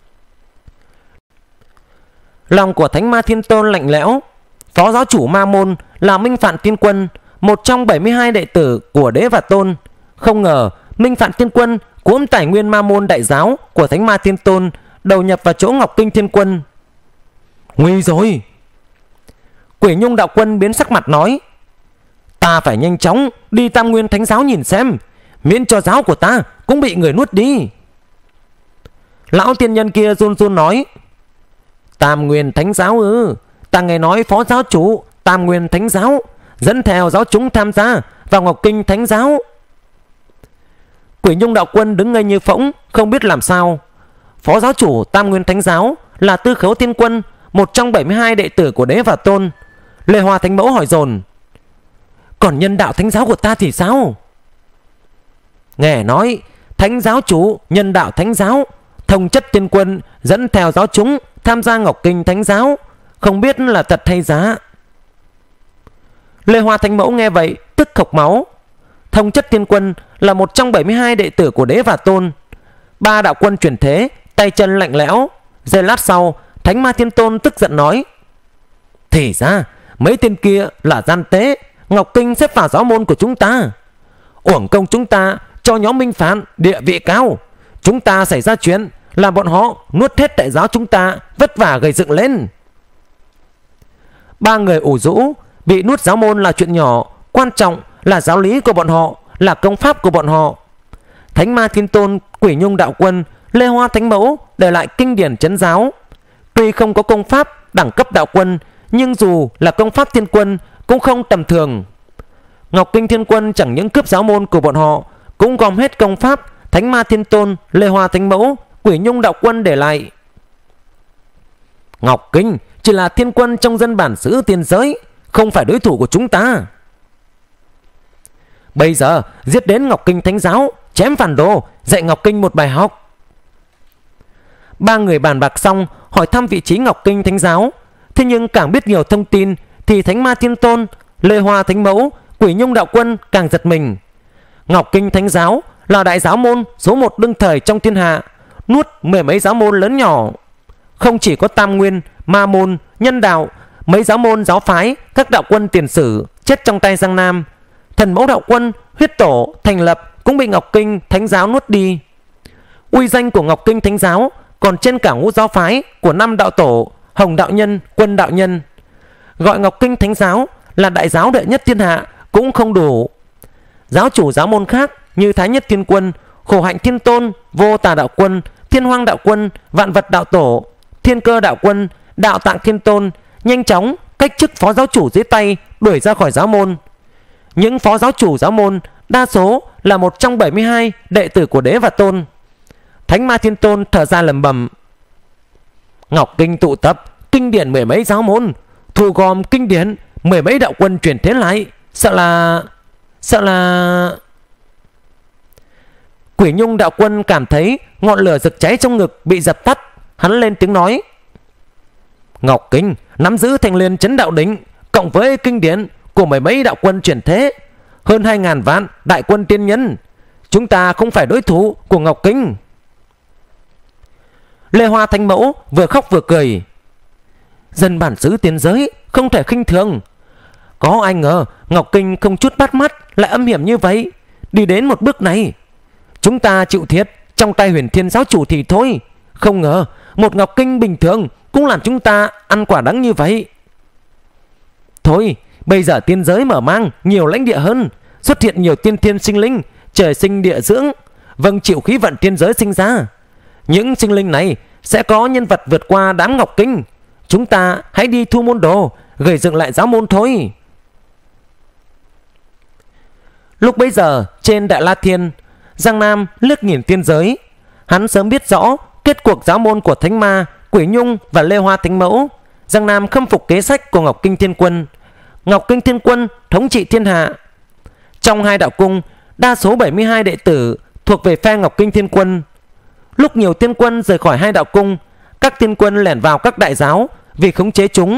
Lòng của Thánh Ma Thiên Tôn lạnh lẽo. Phó giáo chủ ma môn là Minh Phạn Tiên Quân, một trong 72 đệ tử của Đế và Tôn. Không ngờ Minh Phạn Tiên Quân cuốn tài nguyên ma môn đại giáo của Thánh Ma Thiên Tôn đầu nhập vào chỗ Ngọc Kinh Thiên Quân. Nguy rồi. Quỷ Nhung đạo quân biến sắc mặt nói: Ta phải nhanh chóng đi Tam Nguyên Thánh giáo nhìn xem, miễn cho giáo của ta cũng bị người nuốt đi. Lão tiên nhân kia run run nói: Tam Nguyên Thánh giáo ư? Ta nghe nói phó giáo chủ Tam Nguyên Thánh giáo dẫn theo giáo chúng tham gia vào Ngọc Kinh Thánh giáo. Quỷ Nhung đạo quân đứng ngây như phỗng, không biết làm sao. Phó giáo chủ Tam Nguyên Thánh giáo là Tư Khấu Thiên Quân, một trong 72 đệ tử của Đế và Tôn. Lê Hoa Thánh Mẫu hỏi dồn: Còn nhân đạo thánh giáo của ta thì sao? Nghe nói thánh giáo chủ nhân đạo thánh giáo Thông Chất Tiên Quân dẫn theo giáo chúng tham gia Ngọc Kinh Thánh giáo, không biết là thật hay giả. Lê Hoa Thánh Mẫu nghe vậy tức khộc máu. Thông Chất Tiên Quân là một trong 72 đệ tử của Đế và Tôn. Ba đạo quân chuyển thế, tay chân lạnh lẽo. Giây lát sau, Thánh Ma Thiên Tôn tức giận nói: Thì ra mấy tên kia là gian tế, Ngọc Kinh xếp vào giáo môn của chúng ta. Uổng công chúng ta cho nhóm Minh Phạn địa vị cao. Chúng ta xảy ra chuyện làm bọn họ nuốt hết đại giáo chúng ta vất vả gầy dựng lên. Ba người ủ rũ, bị nuốt giáo môn là chuyện nhỏ, quan trọng là giáo lý của bọn họ, là công pháp của bọn họ. Thánh Ma Thiên Tôn, Quỷ Nhung đạo quân, Lê Hoa Thánh Mẫu để lại kinh điển trấn giáo. Tuy không có công pháp đẳng cấp đạo quân, nhưng dù là công pháp thiên quân cũng không tầm thường. Ngọc Kinh Thiên Quân chẳng những cướp giáo môn của bọn họ, cũng gom hết công pháp Thánh Ma Thiên Tôn, Lê Hoa Thánh Mẫu, Quỷ Nhung đạo quân để lại. Ngọc Kinh chỉ là thiên quân trong dân bản xứ tiên giới, không phải đối thủ của chúng ta. Bây giờ giết đến Ngọc Kinh Thánh giáo, chém phản đồ, dạy Ngọc Kinh một bài học. Ba người bàn bạc xong, hỏi thăm vị trí Ngọc Kinh Thánh giáo. Thế nhưng càng biết nhiều thông tin thì Thánh Ma Thiên Tôn, Lê Hoa Thánh Mẫu, Quỷ Nhung đạo quân càng giật mình. Ngọc Kinh Thánh giáo là đại giáo môn số 1 đương thời trong thiên hạ, nuốt mười mấy giáo môn lớn nhỏ. Không chỉ có Tam Nguyên, Ma môn, Nhân Đạo, mấy giáo môn giáo phái, các đạo quân tiền sử chết trong tay Giang Nam. Thần Mẫu Đạo Quân, huyết tổ thành lập cũng bị Ngọc Kinh Thánh giáo nuốt đi. Uy danh của Ngọc Kinh Thánh giáo còn trên cả ngũ giáo phái của 5 đạo tổ Hồng Đạo Nhân, Quân Đạo Nhân. Gọi Ngọc Kinh Thánh giáo là đại giáo đệ nhất thiên hạ cũng không đủ. Giáo chủ giáo môn khác như Thái Nhất Thiên Quân, Khổ Hạnh Thiên Tôn, Vô Tà Đạo Quân, Thiên Hoang Đạo Quân, Vạn Vật Đạo Tổ, Thiên Cơ Đạo Quân, Đạo Tạng Thiên Tôn nhanh chóng cách chức phó giáo chủ dưới tay, đuổi ra khỏi giáo môn. Những phó giáo chủ giáo môn đa số là một trong 72 đệ tử của Đế và Tôn. Thánh Ma Thiên Tôn thở ra lẩm bẩm: Ngọc Kinh tụ tập kinh điển mười mấy giáo môn, thu gom kinh điển mười mấy đạo quân truyền thế lại, sợ là Quỷ Nhung Đạo Quân cảm thấy ngọn lửa rực cháy trong ngực bị dập tắt. Hắn lên tiếng nói: Ngọc Kinh nắm giữ Thanh Liên Chấn Đạo Đỉnh, cộng với kinh điển của mười mấy đạo quân chuyển thế, hơn 2.000 vạn đại quân tiên nhân, chúng ta không phải đối thủ của Ngọc Kinh. Lê Hoa Thánh Mẫu vừa khóc vừa cười: Dân bản xứ tiên giới không thể khinh thường. Có ai ngờ Ngọc Kinh không chút bắt mắt lại âm hiểm như vậy, đi đến một bước này. Chúng ta chịu thiệt trong tay Huyền Thiên giáo chủ thì thôi, không ngờ một Ngọc Kinh bình thường cũng làm chúng ta ăn quả đắng như vậy. Thôi, bây giờ tiên giới mở mang nhiều lãnh địa hơn, xuất hiện nhiều tiên thiên sinh linh, trời sinh địa dưỡng, vâng chịu khí vận tiên giới sinh ra. Những sinh linh này sẽ có nhân vật vượt qua đám Ngọc Kinh. Chúng ta hãy đi thu môn đồ, gửi dựng lại giáo môn thôi. Lúc bấy giờ trên Đại La Thiên, Giang Nam liếc nhìn tiên giới. Hắn sớm biết rõ kết cuộc giáo môn của Thánh Ma, Quỷ Nhung và Lê Hoa Thánh Mẫu. Giang Nam khâm phục kế sách của Ngọc Kinh Thiên Quân. Ngọc Kinh Thiên Quân thống trị thiên hạ. Trong hai đạo cung, đa số 72 đệ tử thuộc về phe Ngọc Kinh Thiên Quân. Lúc nhiều tiên quân rời khỏi hai đạo cung, các tiên quân lẻn vào các đại giáo vì khống chế chúng.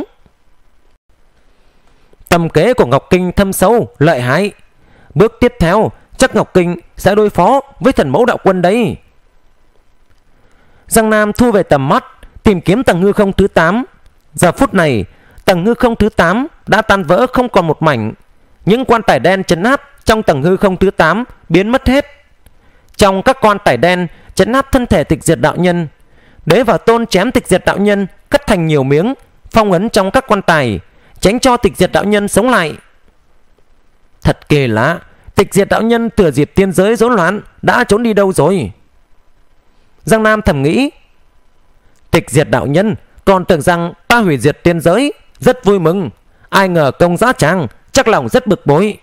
Tầm kế của Ngọc Kinh thâm sâu, lợi hại. Bước tiếp theo chắc Ngọc Kinh sẽ đối phó với Thần Mẫu Đạo Quân đấy. Giang Nam thu về tầm mắt, tìm kiếm tầng hư không thứ 8. Giờ phút này, tầng hư không thứ 8 đã tan vỡ không còn một mảnh. Những quan tài đen trấn áp trong tầng hư không thứ 8 biến mất hết. Trong các quan tài đen trấn áp thân thể Tịch Diệt Đạo Nhân. Đế và Tôn chém Tịch Diệt Đạo Nhân cắt thành nhiều miếng, phong ấn trong các quan tài, tránh cho Tịch Diệt Đạo Nhân sống lại. Thật kỳ lạ, Tịch Diệt Đạo Nhân thừa dịp tiên giới rối loạn đã trốn đi đâu rồi? Giang Nam thầm nghĩ. Tịch Diệt Đạo Nhân còn tưởng rằng ta hủy diệt tiên giới, rất vui mừng. Ai ngờ công giá tràng, chắc lòng rất bực bội.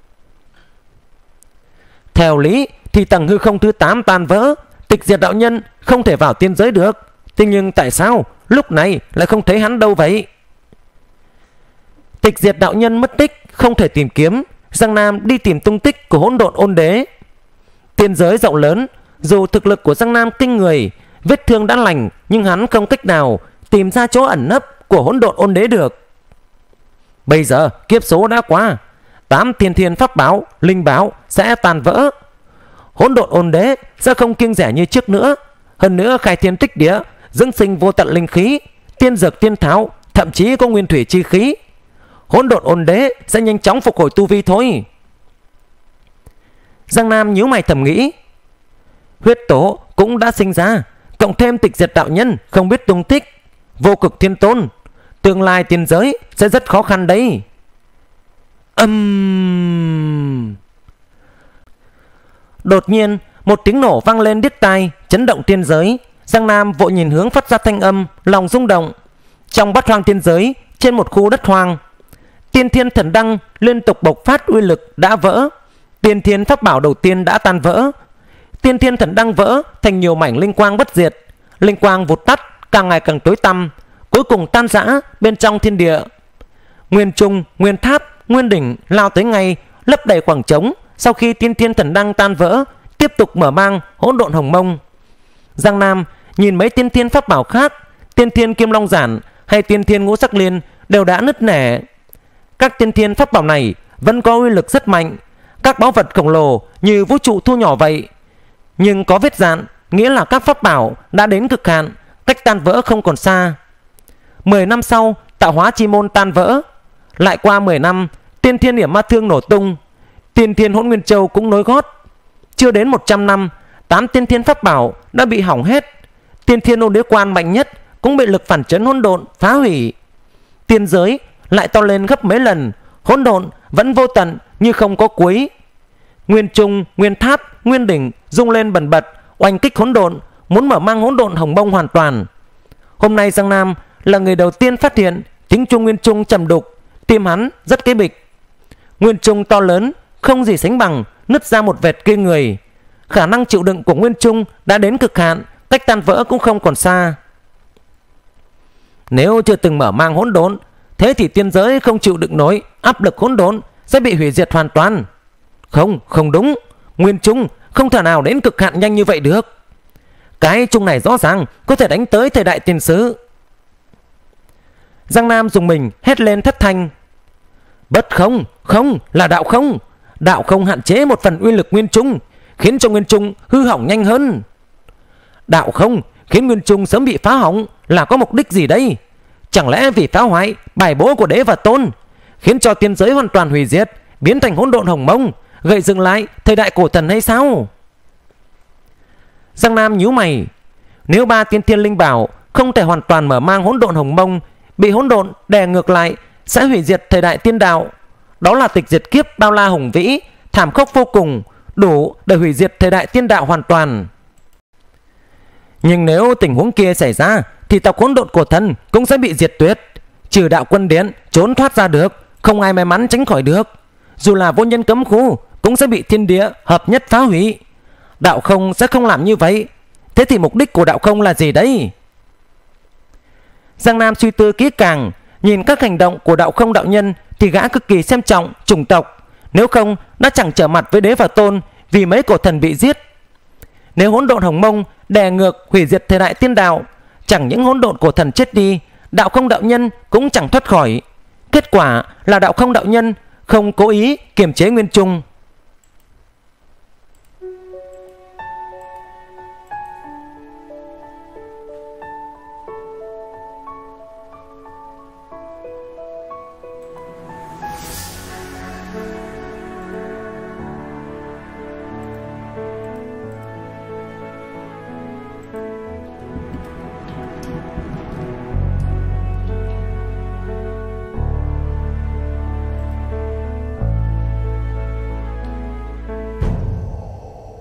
Theo lý thì tầng hư không thứ 8 tan vỡ, Tịch Diệt Đạo Nhân không thể vào tiên giới được. Thế nhưng tại sao lúc này lại không thấy hắn đâu vậy? Tịch Diệt Đạo Nhân mất tích, không thể tìm kiếm. Giang Nam đi tìm tung tích của Hỗn Độn Ôn Đế. Tiên giới rộng lớn, dù thực lực của Giang Nam kinh người, vết thương đã lành, nhưng hắn không cách nào tìm ra chỗ ẩn nấp của Hỗn Độn Ôn Đế được. Bây giờ kiếp số đã qua, 8 tiên thiên pháp bảo, linh bảo sẽ tan vỡ. Hỗn Độn Ôn Đế sẽ không kiêng rẻ như trước nữa. Hơn nữa khai thiên tích địa, dưỡng sinh vô tận linh khí, tiên dược tiên thảo, thậm chí có nguyên thủy chi khí. Hỗn Độn Ôn Đế sẽ nhanh chóng phục hồi tu vi thôi. Giang Nam nhíu mày thầm nghĩ. Huyết tổ cũng đã sinh ra, cộng thêm Tịch Diệt Đạo Nhân không biết tung tích, Vô Cực Thiên Tôn, tương lai tiên giới sẽ rất khó khăn đấy. Đột nhiên một tiếng nổ vang lên điếc tai, chấn động tiên giới. Giang Nam vội nhìn hướng phát ra thanh âm, lòng rung động. Trong Bát Hoang tiên giới, trên một khu đất hoang, Tiên Thiên Thần Đăng liên tục bộc phát uy lực đã vỡ. Tiên Thiên pháp bảo đầu tiên đã tan vỡ. Tiên Thiên Thần Đăng vỡ thành nhiều mảnh linh quang bất diệt. Linh quang vụt tắt, càng ngày càng tối tăm, cuối cùng tan rã bên trong thiên địa. Nguyên Trung, Nguyên Tháp, Nguyên Đỉnh lao tới ngay, lấp đầy khoảng trống. Sau khi Tiên Thiên Thần Đăng tan vỡ, tiếp tục mở mang Hỗn Độn Hồng Mông. Giang Nam nhìn mấy tiên thiên pháp bảo khác, Tiên Thiên Kim Long Giản hay Tiên Thiên Ngũ Sắc Liên đều đã nứt nẻ. Các tiên thiên pháp bảo này vẫn có uy lực rất mạnh, các báu vật khổng lồ như vũ trụ thu nhỏ vậy. Nhưng có vết dạn, nghĩa là các pháp bảo đã đến cực hạn, cách tan vỡ không còn xa. 10 năm sau, tạo hóa chi môn tan vỡ. Lại qua 10 năm, tiên thiên yểm ma thương nổ tung, tiên thiên hỗn nguyên châu cũng nối gót. Chưa đến 100 năm, 8 tiên thiên pháp bảo đã bị hỏng hết. Tiên thiên ô đế quan mạnh nhất cũng bị lực phản chấn hỗn độn phá hủy. Tiên giới lại to lên gấp mấy lần, hỗn độn vẫn vô tận như không có cuối. Nguyên trung, nguyên tháp, nguyên đỉnh rung lên bần bật, oanh kích hỗn độn, muốn mở mang hỗn độn hồng mông hoàn toàn. Hôm nay Giang Nam là người đầu tiên phát hiện tính trung nguyên trung trầm đục, tim hắn rất cái bịch. Nguyên trung to lớn không gì sánh bằng, nứt ra một vệt kinh người. Khả năng chịu đựng của nguyên trung đã đến cực hạn, cách tan vỡ cũng không còn xa. Nếu chưa từng mở mang hỗn độn, thế thì tiên giới không chịu đựng nổi áp lực hỗn độn, sẽ bị hủy diệt hoàn toàn. Không đúng, nguyên trung không thể nào đến cực hạn nhanh như vậy được. Cái trung này rõ ràng có thể đánh tới thời đại tiền sử. Giang Nam dùng mình hét lên thất thanh. Bất không, không là đạo không. Đạo không hạn chế một phần uy lực nguyên trung, khiến cho nguyên trung hư hỏng nhanh hơn. Đạo không khiến nguyên trung sớm bị phá hỏng là có mục đích gì đây? Chẳng lẽ vì phá hoại bài bố của đế và tôn, khiến cho tiên giới hoàn toàn hủy diệt, biến thành hỗn độn hồng mông, gợi dựng lại thời đại cổ thần hay sao? Giang Nam nhíu mày. Nếu 3 tiên thiên linh bảo không thể hoàn toàn mở mang hỗn độn hồng mông, bị hỗn độn đè ngược lại, sẽ hủy diệt thời đại tiên đạo. Đó là tịch diệt kiếp bao la hùng vĩ, thảm khốc vô cùng, đủ để hủy diệt thời đại tiên đạo hoàn toàn. Nhưng nếu tình huống kia xảy ra, thì tộc hỗn độn cổ thần cũng sẽ bị diệt tuyệt. Trừ đạo quân điện trốn thoát ra được, không ai may mắn tránh khỏi được. Dù là vô nhân cấm khu cũng sẽ bị thiên địa hợp nhất phá hủy. Đạo không sẽ không làm như vậy. Thế thì mục đích của đạo không là gì đấy? Giang Nam suy tư kỹ càng, nhìn các hành động của đạo không đạo nhân thì gã cực kỳ xem trọng chủng tộc. Nếu không đã chẳng trở mặt với đế và tôn vì mấy cổ thần bị giết. Nếu hỗn độn hồng mông đè ngược hủy diệt thời đại tiên đạo, chẳng những hỗn độn cổ thần chết đi, đạo không đạo nhân cũng chẳng thoát khỏi. Kết quả là đạo không đạo nhân không cố ý kiềm chế nguyên trung.